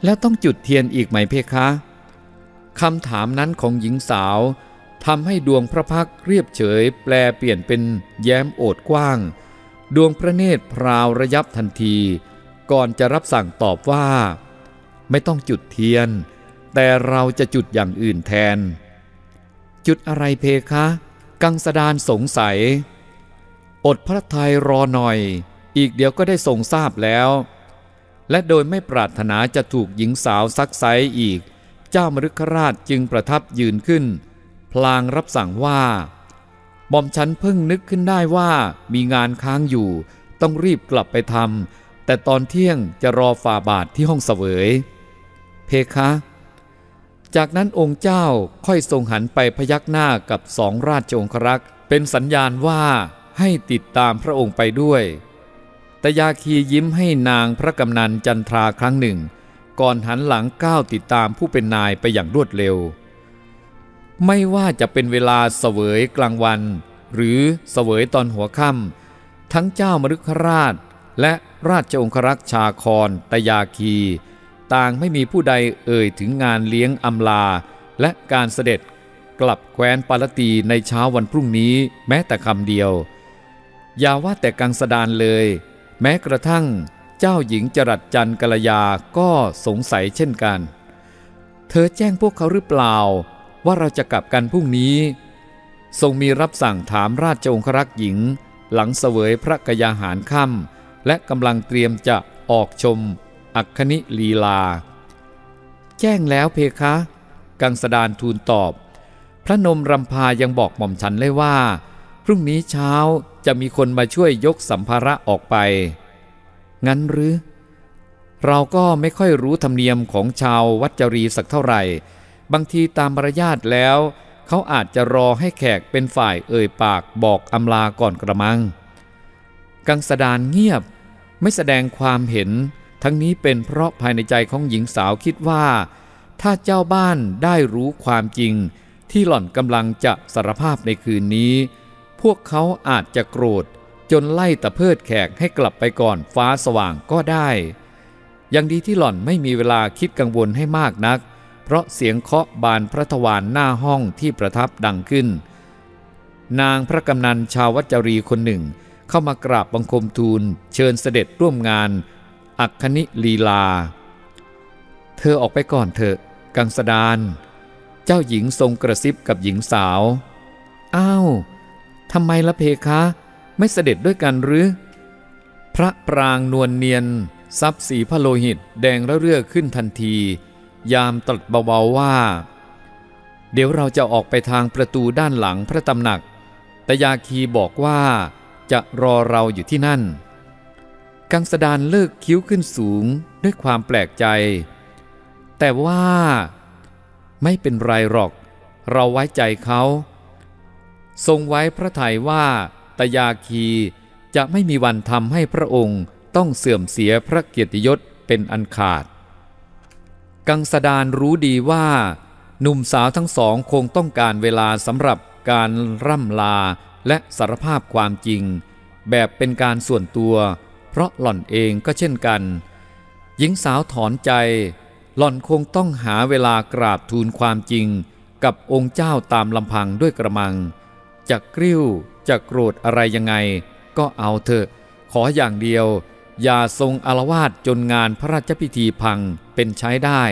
แล้วต้องจุดเทียนอีกไหมเพคะคำถามนั้นของหญิงสาวทำให้ดวงพระพักตร์เรียบเฉยแปลเปลี่ยนเป็นแย้มโอดกว้างดวงพระเนตรพราวระยับทันทีก่อนจะรับสั่งตอบว่าไม่ต้องจุดเทียนแต่เราจะจุดอย่างอื่นแทนจุดอะไรเพคะกังสดาลสงสัยอดพระทัยรอหน่อยอีกเดี๋ยวก็ได้ทรงทราบแล้วและโดยไม่ปรารถนาจะถูกหญิงสาวซักไซอีกเจ้ามฤคราชจึงประทับยืนขึ้นพลางรับสั่งว่าหม่อมฉันเพิ่งนึกขึ้นได้ว่ามีงานค้างอยู่ต้องรีบกลับไปทำแต่ตอนเที่ยงจะรอฝ่าบาทที่ห้องเสวยเพคะจากนั้นองค์เจ้าค่อยทรงหันไปพยักหน้ากับสองราชองครักษ์เป็นสัญญาณว่าให้ติดตามพระองค์ไปด้วยแต่ยาคียิ้มให้นางพระกำนันจันทราครั้งหนึ่งก่อนหันหลังก้าวติดตามผู้เป็นนายไปอย่างรวดเร็วไม่ว่าจะเป็นเวลาเสวยกลางวันหรือเสวยตอนหัวค่ำทั้งเจ้ามฤคราชและราชองครักษ์ชาครตยาคีต่างไม่มีผู้ใดเอ่ยถึงงานเลี้ยงอำลาและการเสด็จกลับแคว้นปาลตีในเช้าวันพรุ่งนี้แม้แต่คำเดียวอย่าว่าแต่กังสดาลเลยแม้กระทั่งเจ้าหญิงจรัสจันทร์กัลยาก็สงสัยเช่นกันเธอแจ้งพวกเขาหรือเปล่าว่าเราจะกลับกันพรุ่งนี้ทรงมีรับสั่งถามราชองครักษ์หญิงหลังเสวยพระกยาหารค่ำและกำลังเตรียมจะออกชมอัคคณิลีลาแจ้งแล้วเพคะกังสดาลทูลตอบพระนมรำพายังบอกหม่อมฉันเลยว่าพรุ่งนี้เช้าจะมีคนมาช่วยยกสัมภาระออกไปงั้นหรือเราก็ไม่ค่อยรู้ธรรมเนียมของชาววัจรีสักเท่าไหร่บางทีตามมารยาทแล้วเขาอาจจะรอให้แขกเป็นฝ่ายเอ่ยปากบอกอำลาก่อนกระมังกังสดาลเงียบไม่แสดงความเห็นทั้งนี้เป็นเพราะภายในใจของหญิงสาวคิดว่าถ้าเจ้าบ้านได้รู้ความจริงที่หล่อนกำลังจะสารภาพในคืนนี้พวกเขาอาจจะโกรธจนไล่ตะเพิดแขกให้กลับไปก่อนฟ้าสว่างก็ได้ยังดีที่หล่อนไม่มีเวลาคิดกังวลให้มากนักเพราะเสียงเคาะบานพระทวารหน้าห้องที่ประทับดังขึ้นนางพระกำนันชาววัจรีคนหนึ่งเข้ามากราบบังคมทูลเชิญเสด็จร่วมงานอัคคณิลีลาเธอออกไปก่อนเถอะกังสดาลเจ้าหญิงทรงกระซิบกับหญิงสาวอ้าวทำไมละเพคะไม่เสด็จด้วยกันหรือพระปรางนวลเนียนซับสีพระโลหิตแดงระเรื่อขึ้นทันทียามตรัสเบาๆว่าเดี๋ยวเราจะออกไปทางประตูด้านหลังพระตำหนักแต่ยาคีบอกว่าจะรอเราอยู่ที่นั่นกังสดาลเลิกคิ้วขึ้นสูงด้วยความแปลกใจแต่ว่าไม่เป็นไรหรอกเราไว้ใจเขาทรงไว้พระทัยว่าตยาคีจะไม่มีวันทำให้พระองค์ต้องเสื่อมเสียพระเกียรติยศเป็นอันขาดกังสดาลรู้ดีว่าหนุ่มสาวทั้งสองคงต้องการเวลาสำหรับการร่ำลาและสารภาพความจริงแบบเป็นการส่วนตัวเพราะหล่อนเองก็เช่นกันหญิงสาวถอนใจหล่อนคงต้องหาเวลากราบทูลความจริงกับองค์เจ้าตามลำพังด้วยกระมังจะกริ้วจะโกรธอะไรยังไงก็เอาเถอะขออย่างเดียวอย่าทรงอาละวาดจนงานพระราชพิธีพังเป็นใช้ได้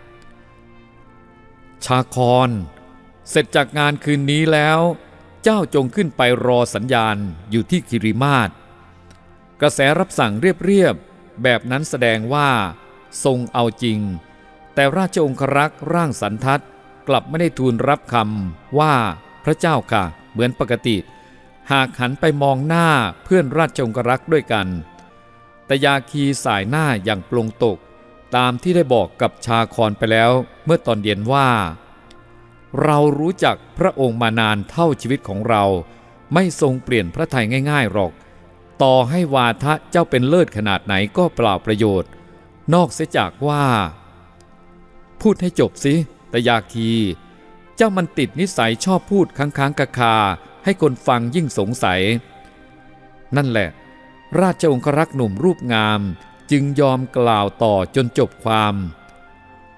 ชาครเสร็จจากงานคืนนี้แล้วเจ้าจงขึ้นไปรอสัญญาณอยู่ที่คิริมาศกระแสรับสั่งเรียบๆแบบนั้นแสดงว่าทรงเอาจริงแต่ราชองครักษ์ร่างสันทัดกลับไม่ได้ทูลรับคำว่าพระเจ้าค่ะเหมือนปกติหากหันไปมองหน้าเพื่อนราชองครักษ์ด้วยกันแต่ยาคีสายหน้าอย่างปลงตกตามที่ได้บอกกับชาครไปแล้วเมื่อตอนเย็นว่าเรารู้จักพระองค์มานานเท่าชีวิตของเราไม่ทรงเปลี่ยนพระทัยง่ายๆหรอกต่อให้วาทะเจ้าเป็นเลิศขนาดไหนก็เปล่าประโยชน์นอกเสียจากว่าพูดให้จบสิแต่ยาคีเจ้ามันติดนิสัยชอบพูดค้างๆกะคาให้คนฟังยิ่งสงสัยนั่นแหละราชองครักษ์หนุ่มรูปงามจึงยอมกล่าวต่อจนจบความ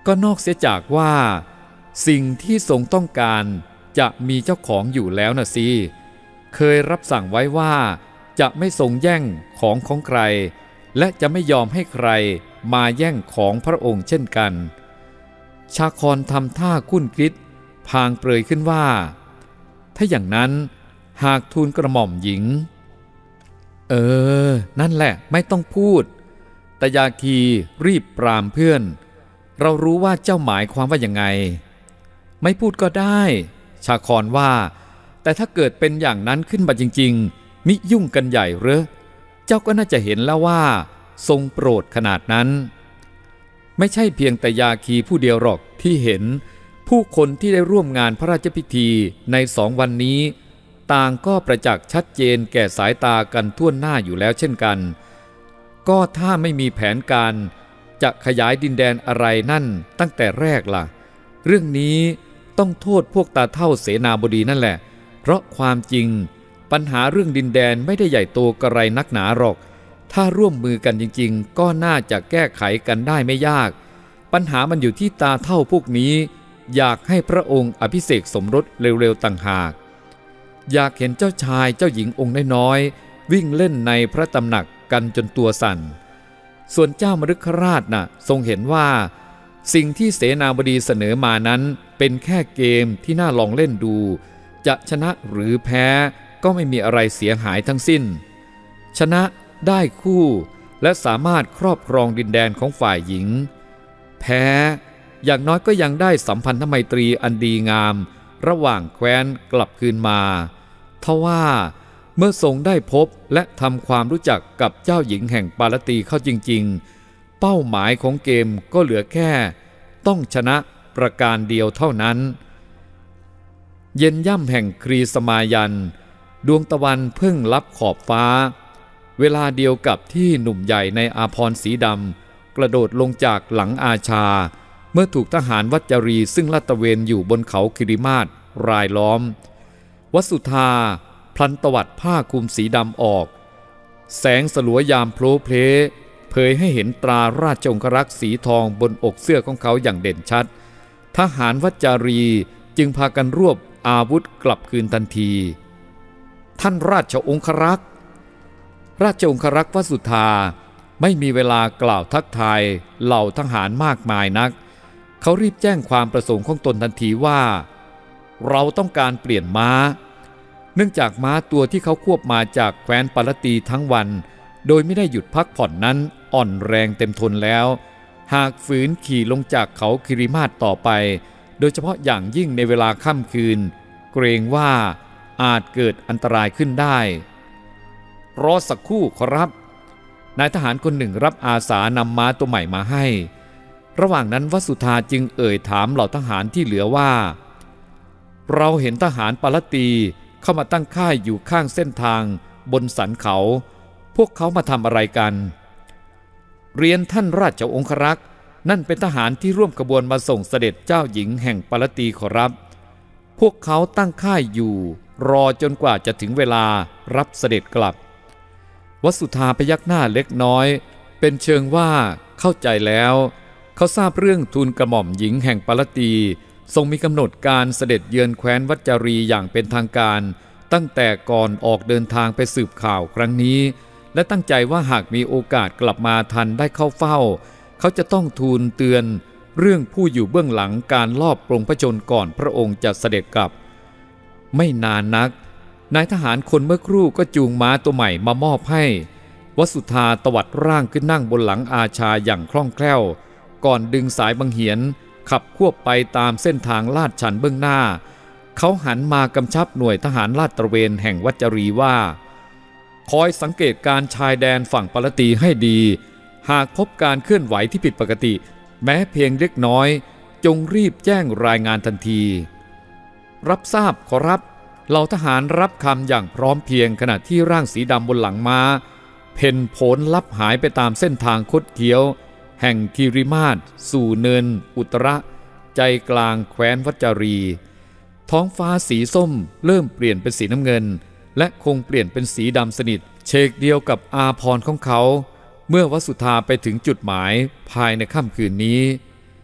ก็นอกเสียจากว่าสิ่งที่ทรงต้องการจะมีเจ้าของอยู่แล้วนะสิเคยรับสั่งไว้ว่าจะไม่ทรงแย่งของของใครและจะไม่ยอมให้ใครมาแย่งของพระองค์เช่นกันชาคอนทำท่าคุ้นคิดพางเปรยขึ้นว่าถ้าอย่างนั้นหากทูลกระหม่อมหญิงเออนั่นแหละไม่ต้องพูดแต่ยาคีรีบปรามเพื่อนเรารู้ว่าเจ้าหมายความว่ายังไงไม่พูดก็ได้ชาคอนว่าแต่ถ้าเกิดเป็นอย่างนั้นขึ้นมาจริงๆมิยุ่งกันใหญ่เหรอเจ้าก็น่าจะเห็นแล้วว่าทรงโปรดขนาดนั้นไม่ใช่เพียงแต่ยาคีผู้เดียวหรอกที่เห็นผู้คนที่ได้ร่วมงานพระราชพิธีในสองวันนี้ต่างก็ประจักษ์ชัดเจนแก่สายตากันทั่วหน้าอยู่แล้วเช่นกันก็ถ้าไม่มีแผนการจะขยายดินแดนอะไรนั่นตั้งแต่แรกล่ะเรื่องนี้ต้องโทษพวกตาเฒ่าเสนาบดีนั่นแหละเพราะความจริงปัญหาเรื่องดินแดนไม่ได้ใหญ่โตกระไรนักหนาหรอกถ้าร่วมมือกันจริงๆก็น่าจะแก้ไขกันได้ไม่ยากปัญหามันอยู่ที่ตาเฒ่าพวกนี้อยากให้พระองค์อภิเษกสมรสเร็วๆต่างหากอยากเห็นเจ้าชายเจ้าหญิงองค์น้อยๆวิ่งเล่นในพระตำหนักกันจนตัวสั่นส่วนเจ้ามฤคราชน่ะทรงเห็นว่าสิ่งที่เสนาบดีเสนอมานั้นเป็นแค่เกมที่น่าลองเล่นดูจะชนะหรือแพ้ก็ไม่มีอะไรเสียหายทั้งสิ้นชนะได้คู่และสามารถครอบครองดินแดนของฝ่ายหญิงแพ้อย่างน้อยก็ยังได้สัมพันธไมตรีอันดีงามระหว่างแคว้นกลับคืนมาทว่าเมื่อทรงได้พบและทำความรู้จักกับเจ้าหญิงแห่งปาลตีเข้าจริงๆเป้าหมายของเกมก็เหลือแค่ต้องชนะประการเดียวเท่านั้นเย็นย่ำแห่งครีสมายันดวงตะวันเพิ่งลับขอบฟ้าเวลาเดียวกับที่หนุ่มใหญ่ในอาภรณ์สีดำกระโดดลงจากหลังอาชาเมื่อถูกทหารวัจรีซึ่งลาดตระเวนอยู่บนเขาคิริมาศรายล้อมวสุธาพลันตวัดผ้าคลุมสีดำออกแสงสลัวยามโผล่เพลเผยให้เห็นตราราชองครักษ์สีทองบนอกเสื้อของเขาอย่างเด่นชัดทหารวัจรีจึงพากันรวบอาวุธกลับคืนทันทีท่านราชองครักษ์ราชองครักษ์วสุธาไม่มีเวลากล่าวทักทายเหล่าทหารมากมายนักเขารีบแจ้งความประสงค์ของตนทันทีว่าเราต้องการเปลี่ยนม้าเนื่องจากม้าตัวที่เขาควบมาจากแคว้นปาลตีทั้งวันโดยไม่ได้หยุดพักผ่อนนั้นอ่อนแรงเต็มทนแล้วหากฝืนขี่ลงจากเขาคิริมาศต่อไปโดยเฉพาะอย่างยิ่งในเวลาค่ำคืนเกรงว่าอาจเกิดอันตรายขึ้นได้รอสักครู่ขอรับนายทหารคนหนึ่งรับอาสานำม้าตัวใหม่มาให้ระหว่างนั้นวสุธาจึงเอ่ยถามเหล่าทหารที่เหลือว่าเราเห็นทหารปาลตีเข้ามาตั้งค่ายอยู่ข้างเส้นทางบนสันเขาพวกเขามาทำอะไรกันเรียนท่านราชองครักษ์นั่นเป็นทหารที่ร่วมขบวนมาส่งเสด็จเจ้าหญิงแห่งปาลตีขอรับพวกเขาตั้งค่ายอยู่รอจนกว่าจะถึงเวลารับเสด็จกลับวสุธาพยักหน้าเล็กน้อยเป็นเชิงว่าเข้าใจแล้วเขาทราบเรื่องทูลกระหม่อมหญิงแห่งปาลตีทรงมีกำหนดการเสด็จเยือนแคว้นวัจรีอย่างเป็นทางการตั้งแต่ก่อนออกเดินทางไปสืบข่าวครั้งนี้และตั้งใจว่าหากมีโอกาสกลับมาทันได้เข้าเฝ้าเขาจะต้องทูลเตือนเรื่องผู้อยู่เบื้องหลังการลอบปลงพระชนม์ก่อนพระองค์จะเสด็จกลับไม่นานนักนายทหารคนเมื่อครู่ก็จูงม้าตัวใหม่มามอบให้วสุธาตวัดร่างขึ้นนั่งบนหลังอาชาอย่างคล่องแคล่วก่อนดึงสายบังเหียนขับควบไปตามเส้นทางลาดชันเบื้องหน้าเขาหันมากำชับหน่วยทหารลาดตระเวนแห่งวัจรีว่าคอยสังเกตการชายแดนฝั่งปาลตีให้ดีหากพบการเคลื่อนไหวที่ผิดปกติแม้เพียงเล็กน้อยจงรีบแจ้งรายงานทันทีรับทราบขอรับเหล่าทหารรับคำอย่างพร้อมเพรียงขณะที่ร่างสีดำบนหลังม้าเพ่นโผนลับหายไปตามเส้นทางคดเคี้ยวแห่งคิริมาศสู่เนินอุตระใจกลางแคว้นวัจรีท้องฟ้าสีส้มเริ่มเปลี่ยนเป็นสีน้ำเงินและคงเปลี่ยนเป็นสีดำสนิทเฉกเดียวกับอาภรณ์ของเขาเมื่อวสุธาไปถึงจุดหมายภายในค่ำคืนนี้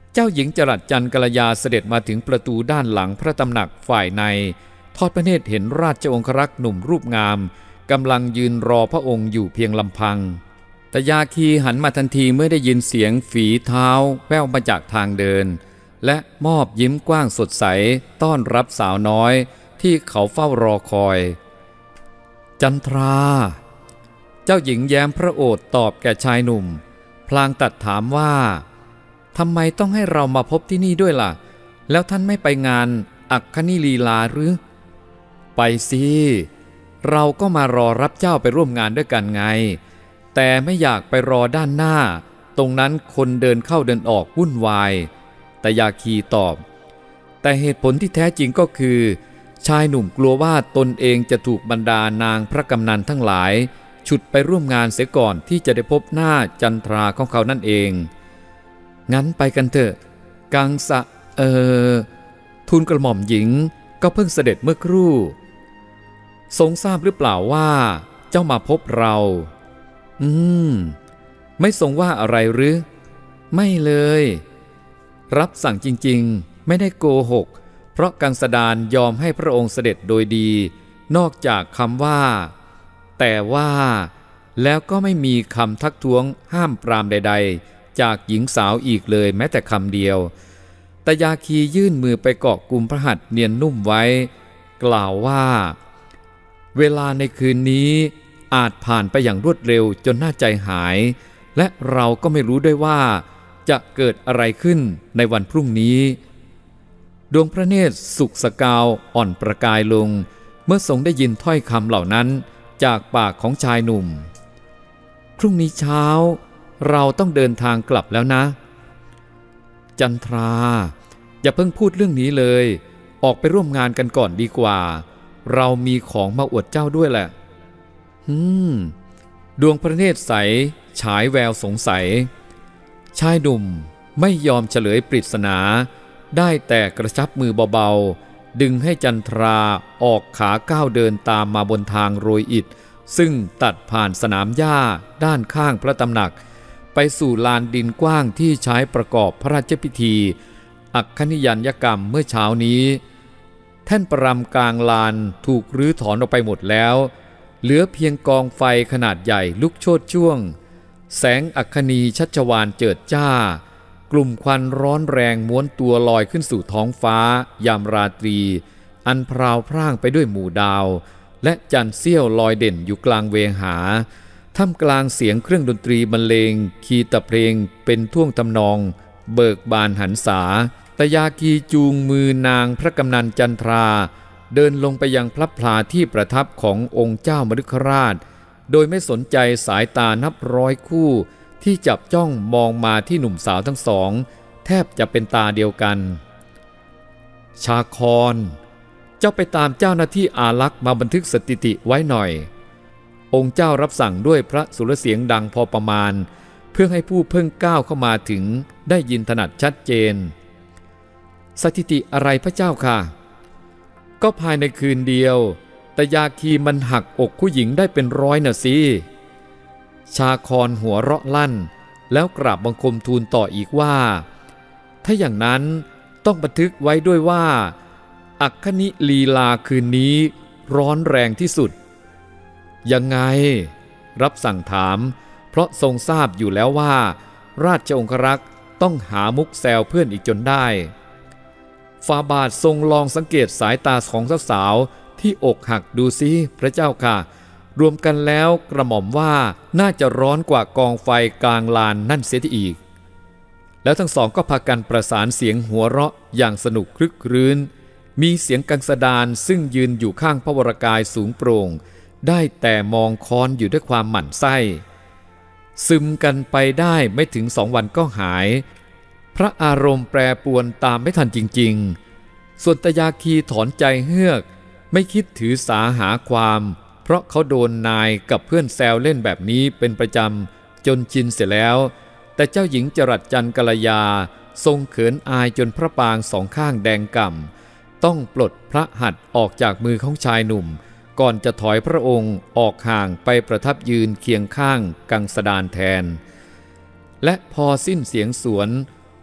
เจ้าหญิงจรัสจันทร์กัลยาเสด็จมาถึงประตูด้านหลังพระตำหนักฝ่ายในทอดพระเนตรเห็นราชองครักษ์หนุ่มรูปงามกำลังยืนรอพระองค์อยู่เพียงลำพังแต่ยาคีหันมาทันทีเมื่อได้ยินเสียงฝีเท้าแว่วมาจากทางเดินและมอบยิ้มกว้างสดใสต้อนรับสาวน้อยที่เขาเฝ้ารอคอยจันทราเจ้าหญิงแย้มพระโอษฐ์ตอบแก่ชายหนุ่มพลางตัดถามว่าทำไมต้องให้เรามาพบที่นี่ด้วยล่ะแล้วท่านไม่ไปงานอัคคณิลีลาหรือไปสิเราก็มารอรับเจ้าไปร่วมงานด้วยกันไงแต่ไม่อยากไปรอด้านหน้าตรงนั้นคนเดินเข้าเดินออกวุ่นวายแต่ยาคีตอบแต่เหตุผลที่แท้จริงก็คือชายหนุ่มกลัวว่าตนเองจะถูกบรรดานางพระกำนันทั้งหลายฉุดไปร่วมงานเสียก่อนที่จะได้พบหน้าจันทราของเขานั่นเองงั้นไปกันเถอะกังสะเออทูลกระหม่อมหญิงก็เพิ่งเสด็จเมื่อครู่ทรงทราบหรือเปล่าว่าเจ้ามาพบเราอืมไม่ทรงว่าอะไรหรือไม่เลยรับสั่งจริงๆไม่ได้โกหกเพราะกังสดานยอมให้พระองค์เสด็จโดยดีนอกจากคำว่าแต่ว่าแล้วก็ไม่มีคำทักท้วงห้ามปรามใดๆจากหญิงสาวอีกเลยแม้แต่คำเดียวแต่ยาคียื่นมือไปเกาะกุมพระหัตถ์เนียนนุ่มไว้กล่าวว่าเวลาในคืนนี้อาจผ่านไปอย่างรวดเร็วจนน่าใจหายและเราก็ไม่รู้ด้วยว่าจะเกิดอะไรขึ้นในวันพรุ่งนี้ดวงพระเนตรสุกสกาวอ่อนประกายลงเมื่อทรงได้ยินถ้อยคำเหล่านั้นจากปากของชายหนุ่มพรุ่งนี้เช้าเราต้องเดินทางกลับแล้วนะจันทราอย่าเพิ่งพูดเรื่องนี้เลยออกไปร่วมงานกันก่อนดีกว่าเรามีของมาอวดเจ้าด้วยแหละฮึมดวงพระเนตรใสฉายแววสงสัยชายหนุ่มไม่ยอมเฉลยปริศนาได้แต่กระชับมือเบาๆดึงให้จันทราออกขาก้าวเดินตามมาบนทางโรยอิฐซึ่งตัดผ่านสนามหญ้าด้านข้างพระตำหนักไปสู่ลานดินกว้างที่ใช้ประกอบพระราชพิธีอัคคณิยัญญกรรมเมื่อเช้านี้แท่นประรำกลางลานถูกรื้อถอนออกไปหมดแล้วเหลือเพียงกองไฟขนาดใหญ่ลุกโชติช่วงแสงอัคคณีชัชวาลเจิดจ้ากลุ่มควันร้อนแรงม้วนตัวลอยขึ้นสู่ท้องฟ้ายามราตรีอันพราวพร่างไปด้วยหมู่ดาวและจันทร์เสี้ยวลอยเด่นอยู่กลางเวหาท่ามกลางเสียงเครื่องดนตรีบรรเลงคีตเพลงเป็นท่วงทำนองเบิกบานหันษาตยากีจูงมือนางพระกำนันจันทราเดินลงไปยังพระพลาที่ประทับขององค์เจ้ามฤคราชโดยไม่สนใจสายตานับร้อยคู่ที่จับจ้องมองมาที่หนุ่มสาวทั้งสองแทบจะเป็นตาเดียวกันชาคอนเจ้าไปตามเจ้าหน้าที่อารักษ์มาบันทึกสถิติไว้หน่อยองค์เจ้ารับสั่งด้วยพระสุรเสียงดังพอประมาณเพื่อให้ผู้เพิ่งก้าวเข้ามาถึงได้ยินถนัดชัดเจนสถิติอะไรพระเจ้าค่ะก็ภายในคืนเดียวแต่ยาคีมันหักอกผู้หญิงได้เป็นร้อยน่ะสิชาคอนหัวเราะลั่นแล้วกราบบังคมทูลต่ออีกว่าถ้าอย่างนั้นต้องบันทึกไว้ด้วยว่าอัคคณิลีลาคืนนี้ร้อนแรงที่สุดยังไงรับสั่งถามเพราะทรงทราบอยู่แล้วว่าราชองครักษ์ต้องหามุกแซวเพื่อนอีกจนได้ฟาบาททรงลองสังเกตสายตาของสาวๆที่อกหักดูซิพระเจ้าค่ะรวมกันแล้วกระหม่อมว่าน่าจะร้อนกว่ากองไฟกลางลานนั่นเสียที่อีกแล้วทั้งสองก็พากันประสานเสียงหัวเราะอย่างสนุกครึกครื้นมีเสียงกังสดานซึ่งยืนอยู่ข้างพระวรกายสูงโปร่งได้แต่มองค้อนอยู่ด้วยความหมั่นไส้ซึมกันไปได้ไม่ถึงสองวันก็หายพระอารมณ์แปรปรวนตามไม่ทันจริงๆส่วนตยาคีถอนใจเฮือกไม่คิดถือสาหาความเพราะเขาโดนนายกับเพื่อนแซวเล่นแบบนี้เป็นประจำจนชินเสียแล้วแต่เจ้าหญิงจรัสจันทร์กัลยาทรงเขินอายจนพระปางสองข้างแดงก่ำต้องปลดพระหัตถ์ออกจากมือของชายหนุ่มก่อนจะถอยพระองค์ออกห่างไปประทับยืนเคียงข้างกังสดานแทนและพอสิ้นเสียงสวน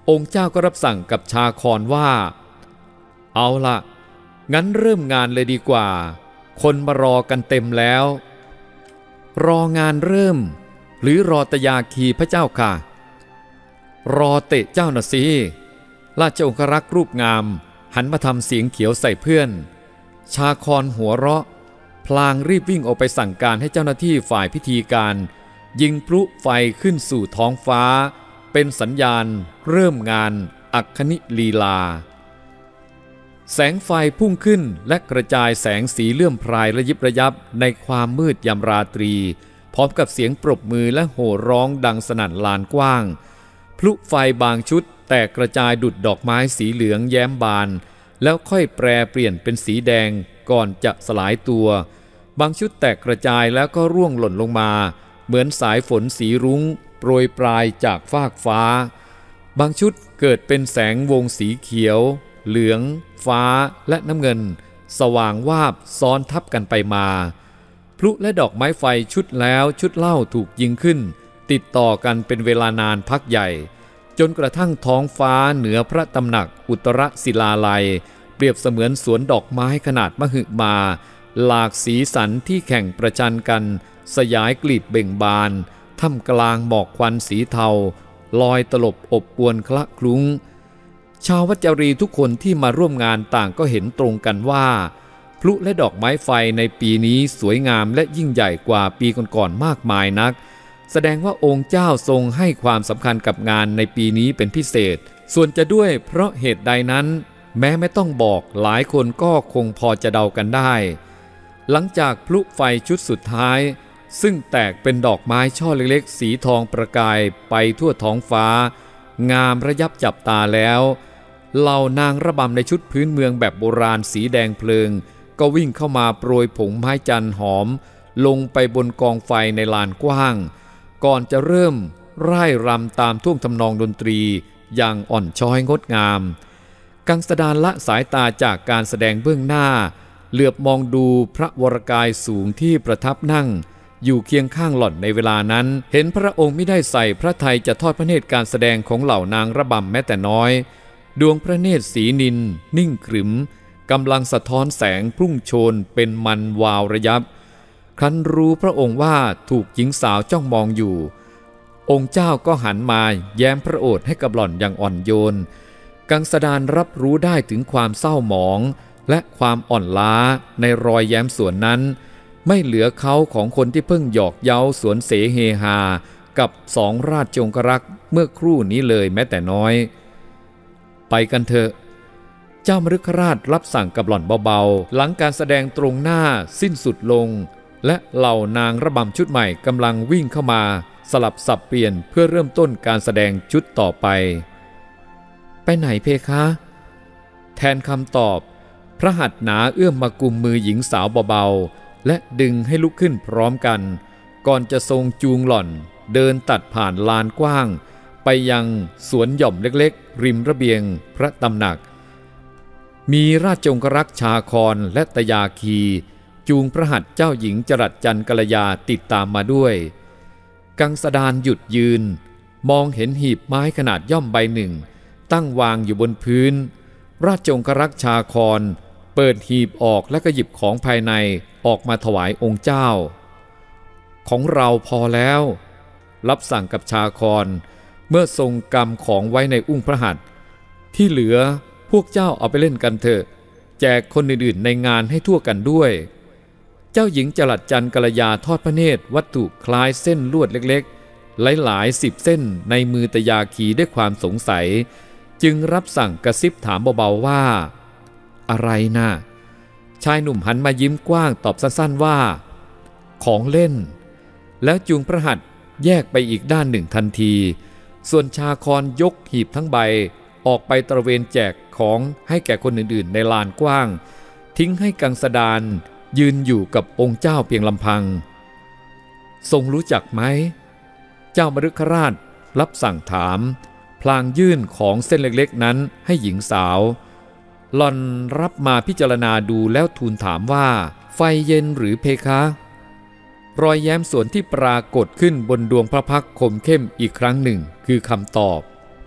องค์เจ้าก็รับสั่งกับชาครว่าเอาล่ะงั้นเริ่มงานเลยดีกว่าคนมารอกันเต็มแล้วรองานเริ่มหรือรอตยาคีพระเจ้าค่ะรอเตะเจ้าน่ะสิราชองครักษ์รูปงามหันมาทำเสียงเขียวใส่เพื่อนชาครหัวเราะพลางรีบวิ่งออกไปสั่งการให้เจ้าหน้าที่ฝ่ายพิธีการยิงพลุไฟขึ้นสู่ท้องฟ้าเป็นสัญญาณเริ่มงานอัคคณิลีลาแสงไฟพุ่งขึ้นและกระจายแสงสีเลื่อมพรายระยิบระยับในความมืดยามราตรีพร้อมกับเสียงปรบมือและโห่ร้องดังสนั่นลานกว้างพลุไฟบางชุดแตกกระจายดุจดอกไม้สีเหลืองแย้มบานแล้วค่อยแปรเปลี่ยนเป็นสีแดงก่อนจะสลายตัวบางชุดแตกกระจายแล้วก็ร่วงหล่นลงมาเหมือนสายฝนสีรุ้งโปรยปลายจากฟากฟ้าบางชุดเกิดเป็นแสงวงสีเขียวเหลืองฟ้าและน้ำเงินสว่างวาบซ้อนทับกันไปมาพลุและดอกไม้ไฟชุดแล้วชุดเล่าถูกยิงขึ้นติดต่อกันเป็นเวลานานพักใหญ่จนกระทั่งท้องฟ้าเหนือพระตำหนักอุตรศิลาลัยเปรียบเสมือนสวนดอกไม้ขนาดมหึมาหลากสีสันที่แข่งประชันกันสยายกลีบเบ่งบานท่ามกลางหมอกควันสีเทาลอยตลบอบอวนคละคลุ้งชาววัจรีทุกคนที่มาร่วมงานต่างก็เห็นตรงกันว่าพลุและดอกไม้ไฟในปีนี้สวยงามและยิ่งใหญ่กว่าปีก่อนๆมากมายนักแสดงว่าองค์เจ้าทรงให้ความสำคัญกับงานในปีนี้เป็นพิเศษส่วนจะด้วยเพราะเหตุใดนั้นแม้ไม่ต้องบอกหลายคนก็คงพอจะเดากันได้หลังจากพลุไฟชุดสุดท้ายซึ่งแตกเป็นดอกไม้ช่อเล็กๆสีทองประกายไปทั่วท้องฟ้างามระยับจับตาแล้วเหล่านางระบำในชุดพื้นเมืองแบบโบราณสีแดงเพลิงก็วิ่งเข้ามาโปรยผงไม้จันทร์หอมลงไปบนกองไฟในลานกว้างก่อนจะเริ่มร่ายรำตามท่วงทำนองดนตรีอย่างอ่อนช้อยงดงามกังสดานละสายตาจากการแสดงเบื้องหน้าเหลือบมองดูพระวรกายสูงที่ประทับนั่งอยู่เคียงข้างหล่อนในเวลานั้นเห็นพระองค์ไม่ได้ใส่พระทัยจะทอดพระเนตรการแสดงของเหล่านางระบำแม้แต่น้อยดวงพระเนตรสีนิลนิ่งขรึมกำลังสะท้อนแสงพุ่งโชนเป็นมันวาวระยับครั้นรู้พระองค์ว่าถูกหญิงสาวจ้องมองอยู่องค์เจ้าก็หันมาแย้มพระโอษฐ์ให้กับหล่อนอย่างอ่อนโยนกังสดานรับรู้ได้ถึงความเศร้าหมองและความอ่อนล้าในรอยแย้มสวนนั้นไม่เหลือเขาของคนที่เพิ่งหยอกเย้าสวนเสเฮฮากับสองราชองครักษ์เมื่อครู่นี้เลยแม้แต่น้อยไปกันเถอะเจ้ามฤคราชรับสั่งกับหล่อนเบาๆหลังการแสดงตรงหน้าสิ้นสุดลงและเหล่านางระบำชุดใหม่กำลังวิ่งเข้ามาสลับสับเปลี่ยนเพื่อเริ่มต้นการแสดงชุดต่อไปไปไหนเพคะแทนคำตอบพระหัตถ์หนาเอื้อมมากุมมือหญิงสาวเบาๆและดึงให้ลุกขึ้นพร้อมกันก่อนจะทรงจูงหล่อนเดินตัดผ่านลานกว้างไปยังสวนหย่อมเล็กๆริมระเบียงพระตำหนักมีราชองครักษ์ชาครและตยาคีจูงพระหัตถ์เจ้าหญิงจรัสจันทร์กัลยาติดตามมาด้วยกังสดานหยุดยืนมองเห็นหีบไม้ขนาดย่อมใบหนึ่งตั้งวางอยู่บนพื้นราชองครักษ์ชาครเปิดหีบออกและก็หยิบของภายในออกมาถวายองค์เจ้าของเราพอแล้วรับสั่งกับชาครเมื่อทรงกำของไว้ในอุ้งพระหัตถ์ที่เหลือพวกเจ้าเอาไปเล่นกันเถอะแจกคนอื่นๆในงานให้ทั่วกันด้วยเจ้าหญิงจรัสจันทร์กัลยาทอดพระเนตรวัตถุคล้ายเส้นลวดเล็กๆหลายๆสิบเส้นในมือตยาคีด้วยความสงสัยจึงรับสั่งกระซิบถามเบาๆว่าอะไรนะชายหนุ่มหันมายิ้มกว้างตอบสั้นๆว่าของเล่นแล้วจูงพระหัตถ์แยกไปอีกด้านหนึ่งทันทีส่วนชาครยกหีบทั้งใบออกไปตระเวนแจกของให้แก่คนอื่นๆในลานกว้างทิ้งให้กังสดานยืนอยู่กับองค์เจ้าเพียงลำพังทรงรู้จักไหมเจ้ามฤคราชรับสั่งถามพลางยื่นของเส้นเล็กๆนั้นให้หญิงสาวหล่อนรับมาพิจารณาดูแล้วทูลถามว่าไฟเย็นหรือเพคะรอยแย้มสวนที่ปรากฏขึ้นบนดวงพระพักตร์คมเข้มอีกครั้งหนึ่งคือคำตอบ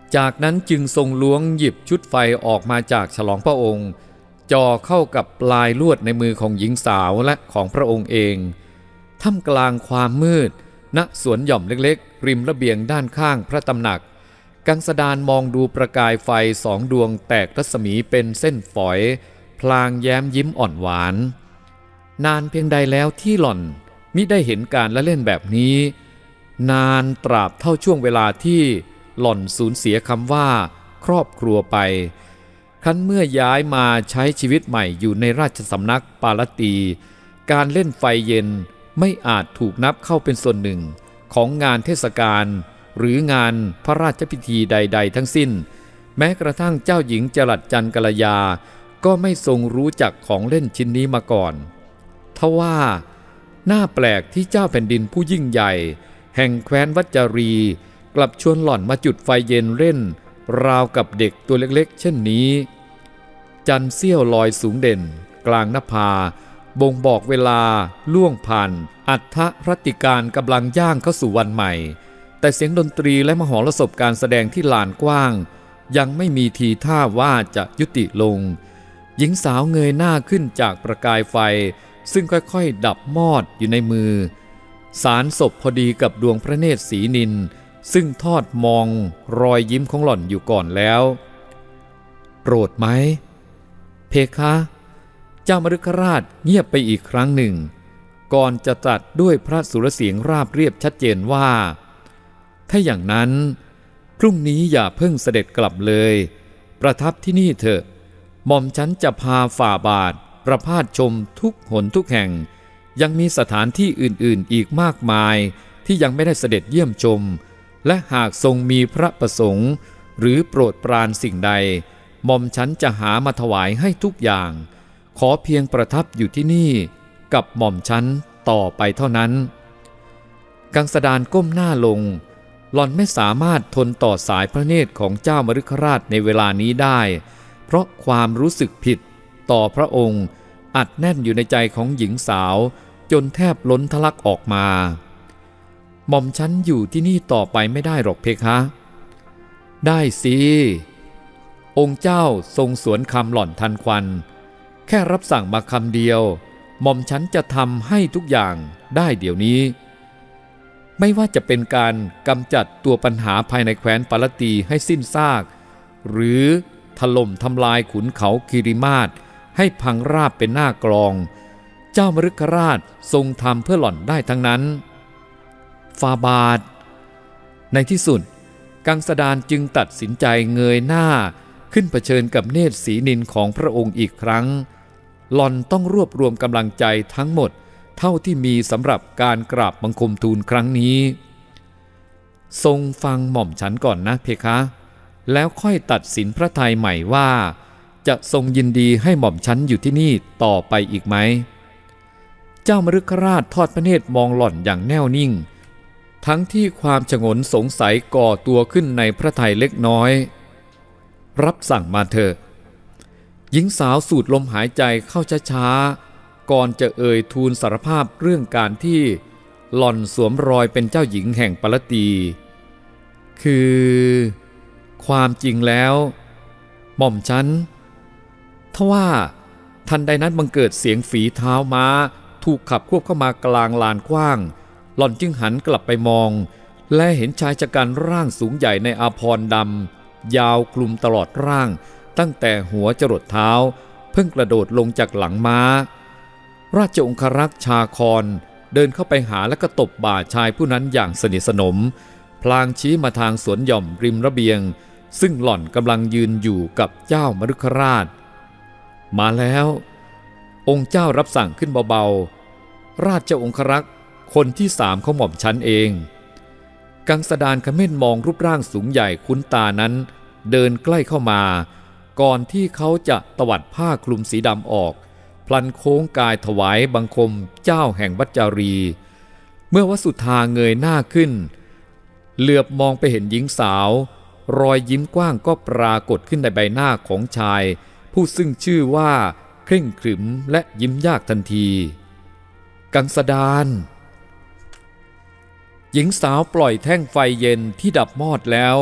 จากนั้นจึงทรงล้วงหยิบชุดไฟออกมาจากฉลองพระองค์จ่อเข้ากับปลายลวดในมือของหญิงสาวและของพระองค์เองท่ามกลางความมืดณสวนหย่อมเล็กๆริมระเบียงด้านข้างพระตำหนักกังสดาลมองดูประกายไฟสองดวงแตกรัศมีเป็นเส้นฝอยพลางแย้มยิ้มอ่อนหวานนานเพียงใดแล้วที่หล่อนมิได้เห็นการละเล่นแบบนี้นานตราบเท่าช่วงเวลาที่หล่อนสูญเสียคำว่าครอบครัวไปครั้นเมื่อย้ายมาใช้ชีวิตใหม่อยู่ในราชสำนักปาลตีการเล่นไฟเย็นไม่อาจถูกนับเข้าเป็นส่วนหนึ่งของงานเทศกาลหรืองานพระราชพิธีใดๆทั้งสิ้นแม้กระทั่งเจ้าหญิงจรัสจันทร์กัลยาก็ไม่ทรงรู้จักของเล่นชิ้นนี้มาก่อนทว่าน่าแปลกที่เจ้าแผ่นดินผู้ยิ่งใหญ่แห่งแคว้นวัจรีกลับชวนหล่อนมาจุดไฟเย็นเล่นราวกับเด็กตัวเล็กๆเช่นนี้จันทร์เสี้ยวลอยสูงเด่นกลางนภาบ่งบอกเวลาล่วงผ่านอัฏฐรัตติการกำลังย่างเข้าสู่วันใหม่แต่เสียงดนตรีและมหรสพการแสดงที่ลานกว้างยังไม่มีทีท่าว่าจะยุติลงหญิงสาวเงยหน้าขึ้นจากประกายไฟซึ่งค่อยๆดับมอดอยู่ในมือสารศพพอดีกับดวงพระเนตรสีนิลซึ่งทอดมองรอยยิ้มของหล่อนอยู่ก่อนแล้วโปรดไหมเพคะเจ้ามฤคราชเงียบไปอีกครั้งหนึ่งก่อนจะตรัสด้วยพระสุรเสียงราบเรียบชัดเจนว่าถ้าอย่างนั้นพรุ่งนี้อย่าเพิ่งเสด็จกลับเลยประทับที่นี่เถอะหม่อมฉันจะพาฝ่าบาทประพาสชมทุกหนทุกแห่งยังมีสถานที่อื่นๆอีกมากมายที่ยังไม่ได้เสด็จเยี่ยมชมและหากทรงมีพระประสงค์หรือโปรดปรานสิ่งใดหม่อมฉันจะหามาถวายให้ทุกอย่างขอเพียงประทับอยู่ที่นี่กับหม่อมฉันต่อไปเท่านั้นกังสดาลก้มหน้าลงหล่อนไม่สามารถทนต่อสายพระเนตรของเจ้ามฤคราชในเวลานี้ได้เพราะความรู้สึกผิดต่อพระองค์อัดแน่นอยู่ในใจของหญิงสาวจนแทบล้นทะลักออกมาหม่อมฉันอยู่ที่นี่ต่อไปไม่ได้หรอกเพคะได้สิองค์เจ้าทรงสวนคำหล่อนทันควันแค่รับสั่งมาคำเดียวหม่อมฉันจะทำให้ทุกอย่างได้เดี๋ยวนี้ไม่ว่าจะเป็นการกำจัดตัวปัญหาภายในแคว้นปาลตีให้สิ้นซากหรือถล่มทำลายขุนเขาคิริมาศให้พังราบเป็นหน้ากลองเจ้ามฤคราชทรงทำเพื่อหล่อนได้ทั้งนั้นฟาบาทในที่สุดกังสดาลจึงตัดสินใจเงยหน้าขึ้นเผชิญกับเนตรสีนิลของพระองค์อีกครั้งหล่อนต้องรวบรวมกำลังใจทั้งหมดเท่าที่มีสำหรับการกราบบังคมทูลครั้งนี้ทรงฟังหม่อมฉันก่อนนะเพคะแล้วค่อยตัดสินพระทัยใหม่ว่าจะทรงยินดีให้หม่อมฉันอยู่ที่นี่ต่อไปอีกไหมเจ้ามฤคราชทอดพระเนตรมองหล่อนอย่างแน่วนิ่งทั้งที่ความฉงนสงสัยก่อตัวขึ้นในพระทัยเล็กน้อยรับสั่งมาเถอะหญิงสาวสูดลมหายใจเข้าช้าๆก่อนจะเอ่ยทูลสารภาพเรื่องการที่หล่อนสวมรอยเป็นเจ้าหญิงแห่งปาลตีคือความจริงแล้วหม่อมฉันทว่าทันใดนั้นบังเกิดเสียงฝีเท้าม้าถูกขับควบเข้ามากลางลานกว้างหล่อนจึงหันกลับไปมองและเห็นชายชะกันร่างสูงใหญ่ในอาภรณ์ดำยาวคลุมตลอดร่างตั้งแต่หัวจรดเท้าเพิ่งกระโดดลงจากหลังม้าราชองครักษ์ชาคอนเดินเข้าไปหาและก็ตบบ่าชายผู้นั้นอย่างสนิทสนมพลางชี้มาทางสวนหย่อมริมระเบียงซึ่งหล่อนกำลังยืนอยู่กับเจ้ามฤคราชมาแล้วองค์เจ้ารับสั่งขึ้นเบาๆราชองครักษ์คนที่สามเขาหม่อมฉันเองกังสดาลเขม่นมองรูปร่างสูงใหญ่คุ้นตานั้นเดินใกล้เข้ามาก่อนที่เขาจะตวัดผ้าคลุมสีดำออกพลันโค้งกายถวายบังคมเจ้าแห่งวัจรีเมื่อวสุธาเงยหน้าขึ้นเหลือบมองไปเห็นหญิงสาวรอยยิ้มกว้างก็ปรากฏขึ้นในใบหน้าของชายผู้ซึ่งชื่อว่าเคร่งขรึมและยิ้มยากทันทีกังสดาลหญิงสาวปล่อยแท่งไฟเย็นที่ดับมอดแล้ว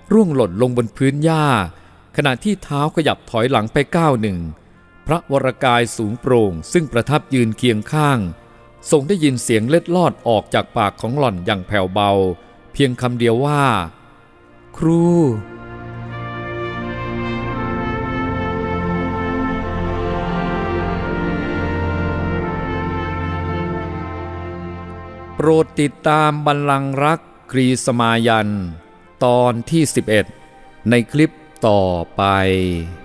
ร่วงหล่นลงบนพื้นหญ้าขณะที่เท้าขยับถอยหลังไปก้าวหนึ่งพระวรกายสูงโปร่งซึ่งประทับยืนเคียงข้างทรงได้ยินเสียงเล็ดลอดออกจากปากของหล่อนอย่างแผ่วเบาเพียงคำเดียวว่าครูโปรดติดตามบัลลังก์รักกรีสมายันตอนที่สิบเอ็ดในคลิปต่อไป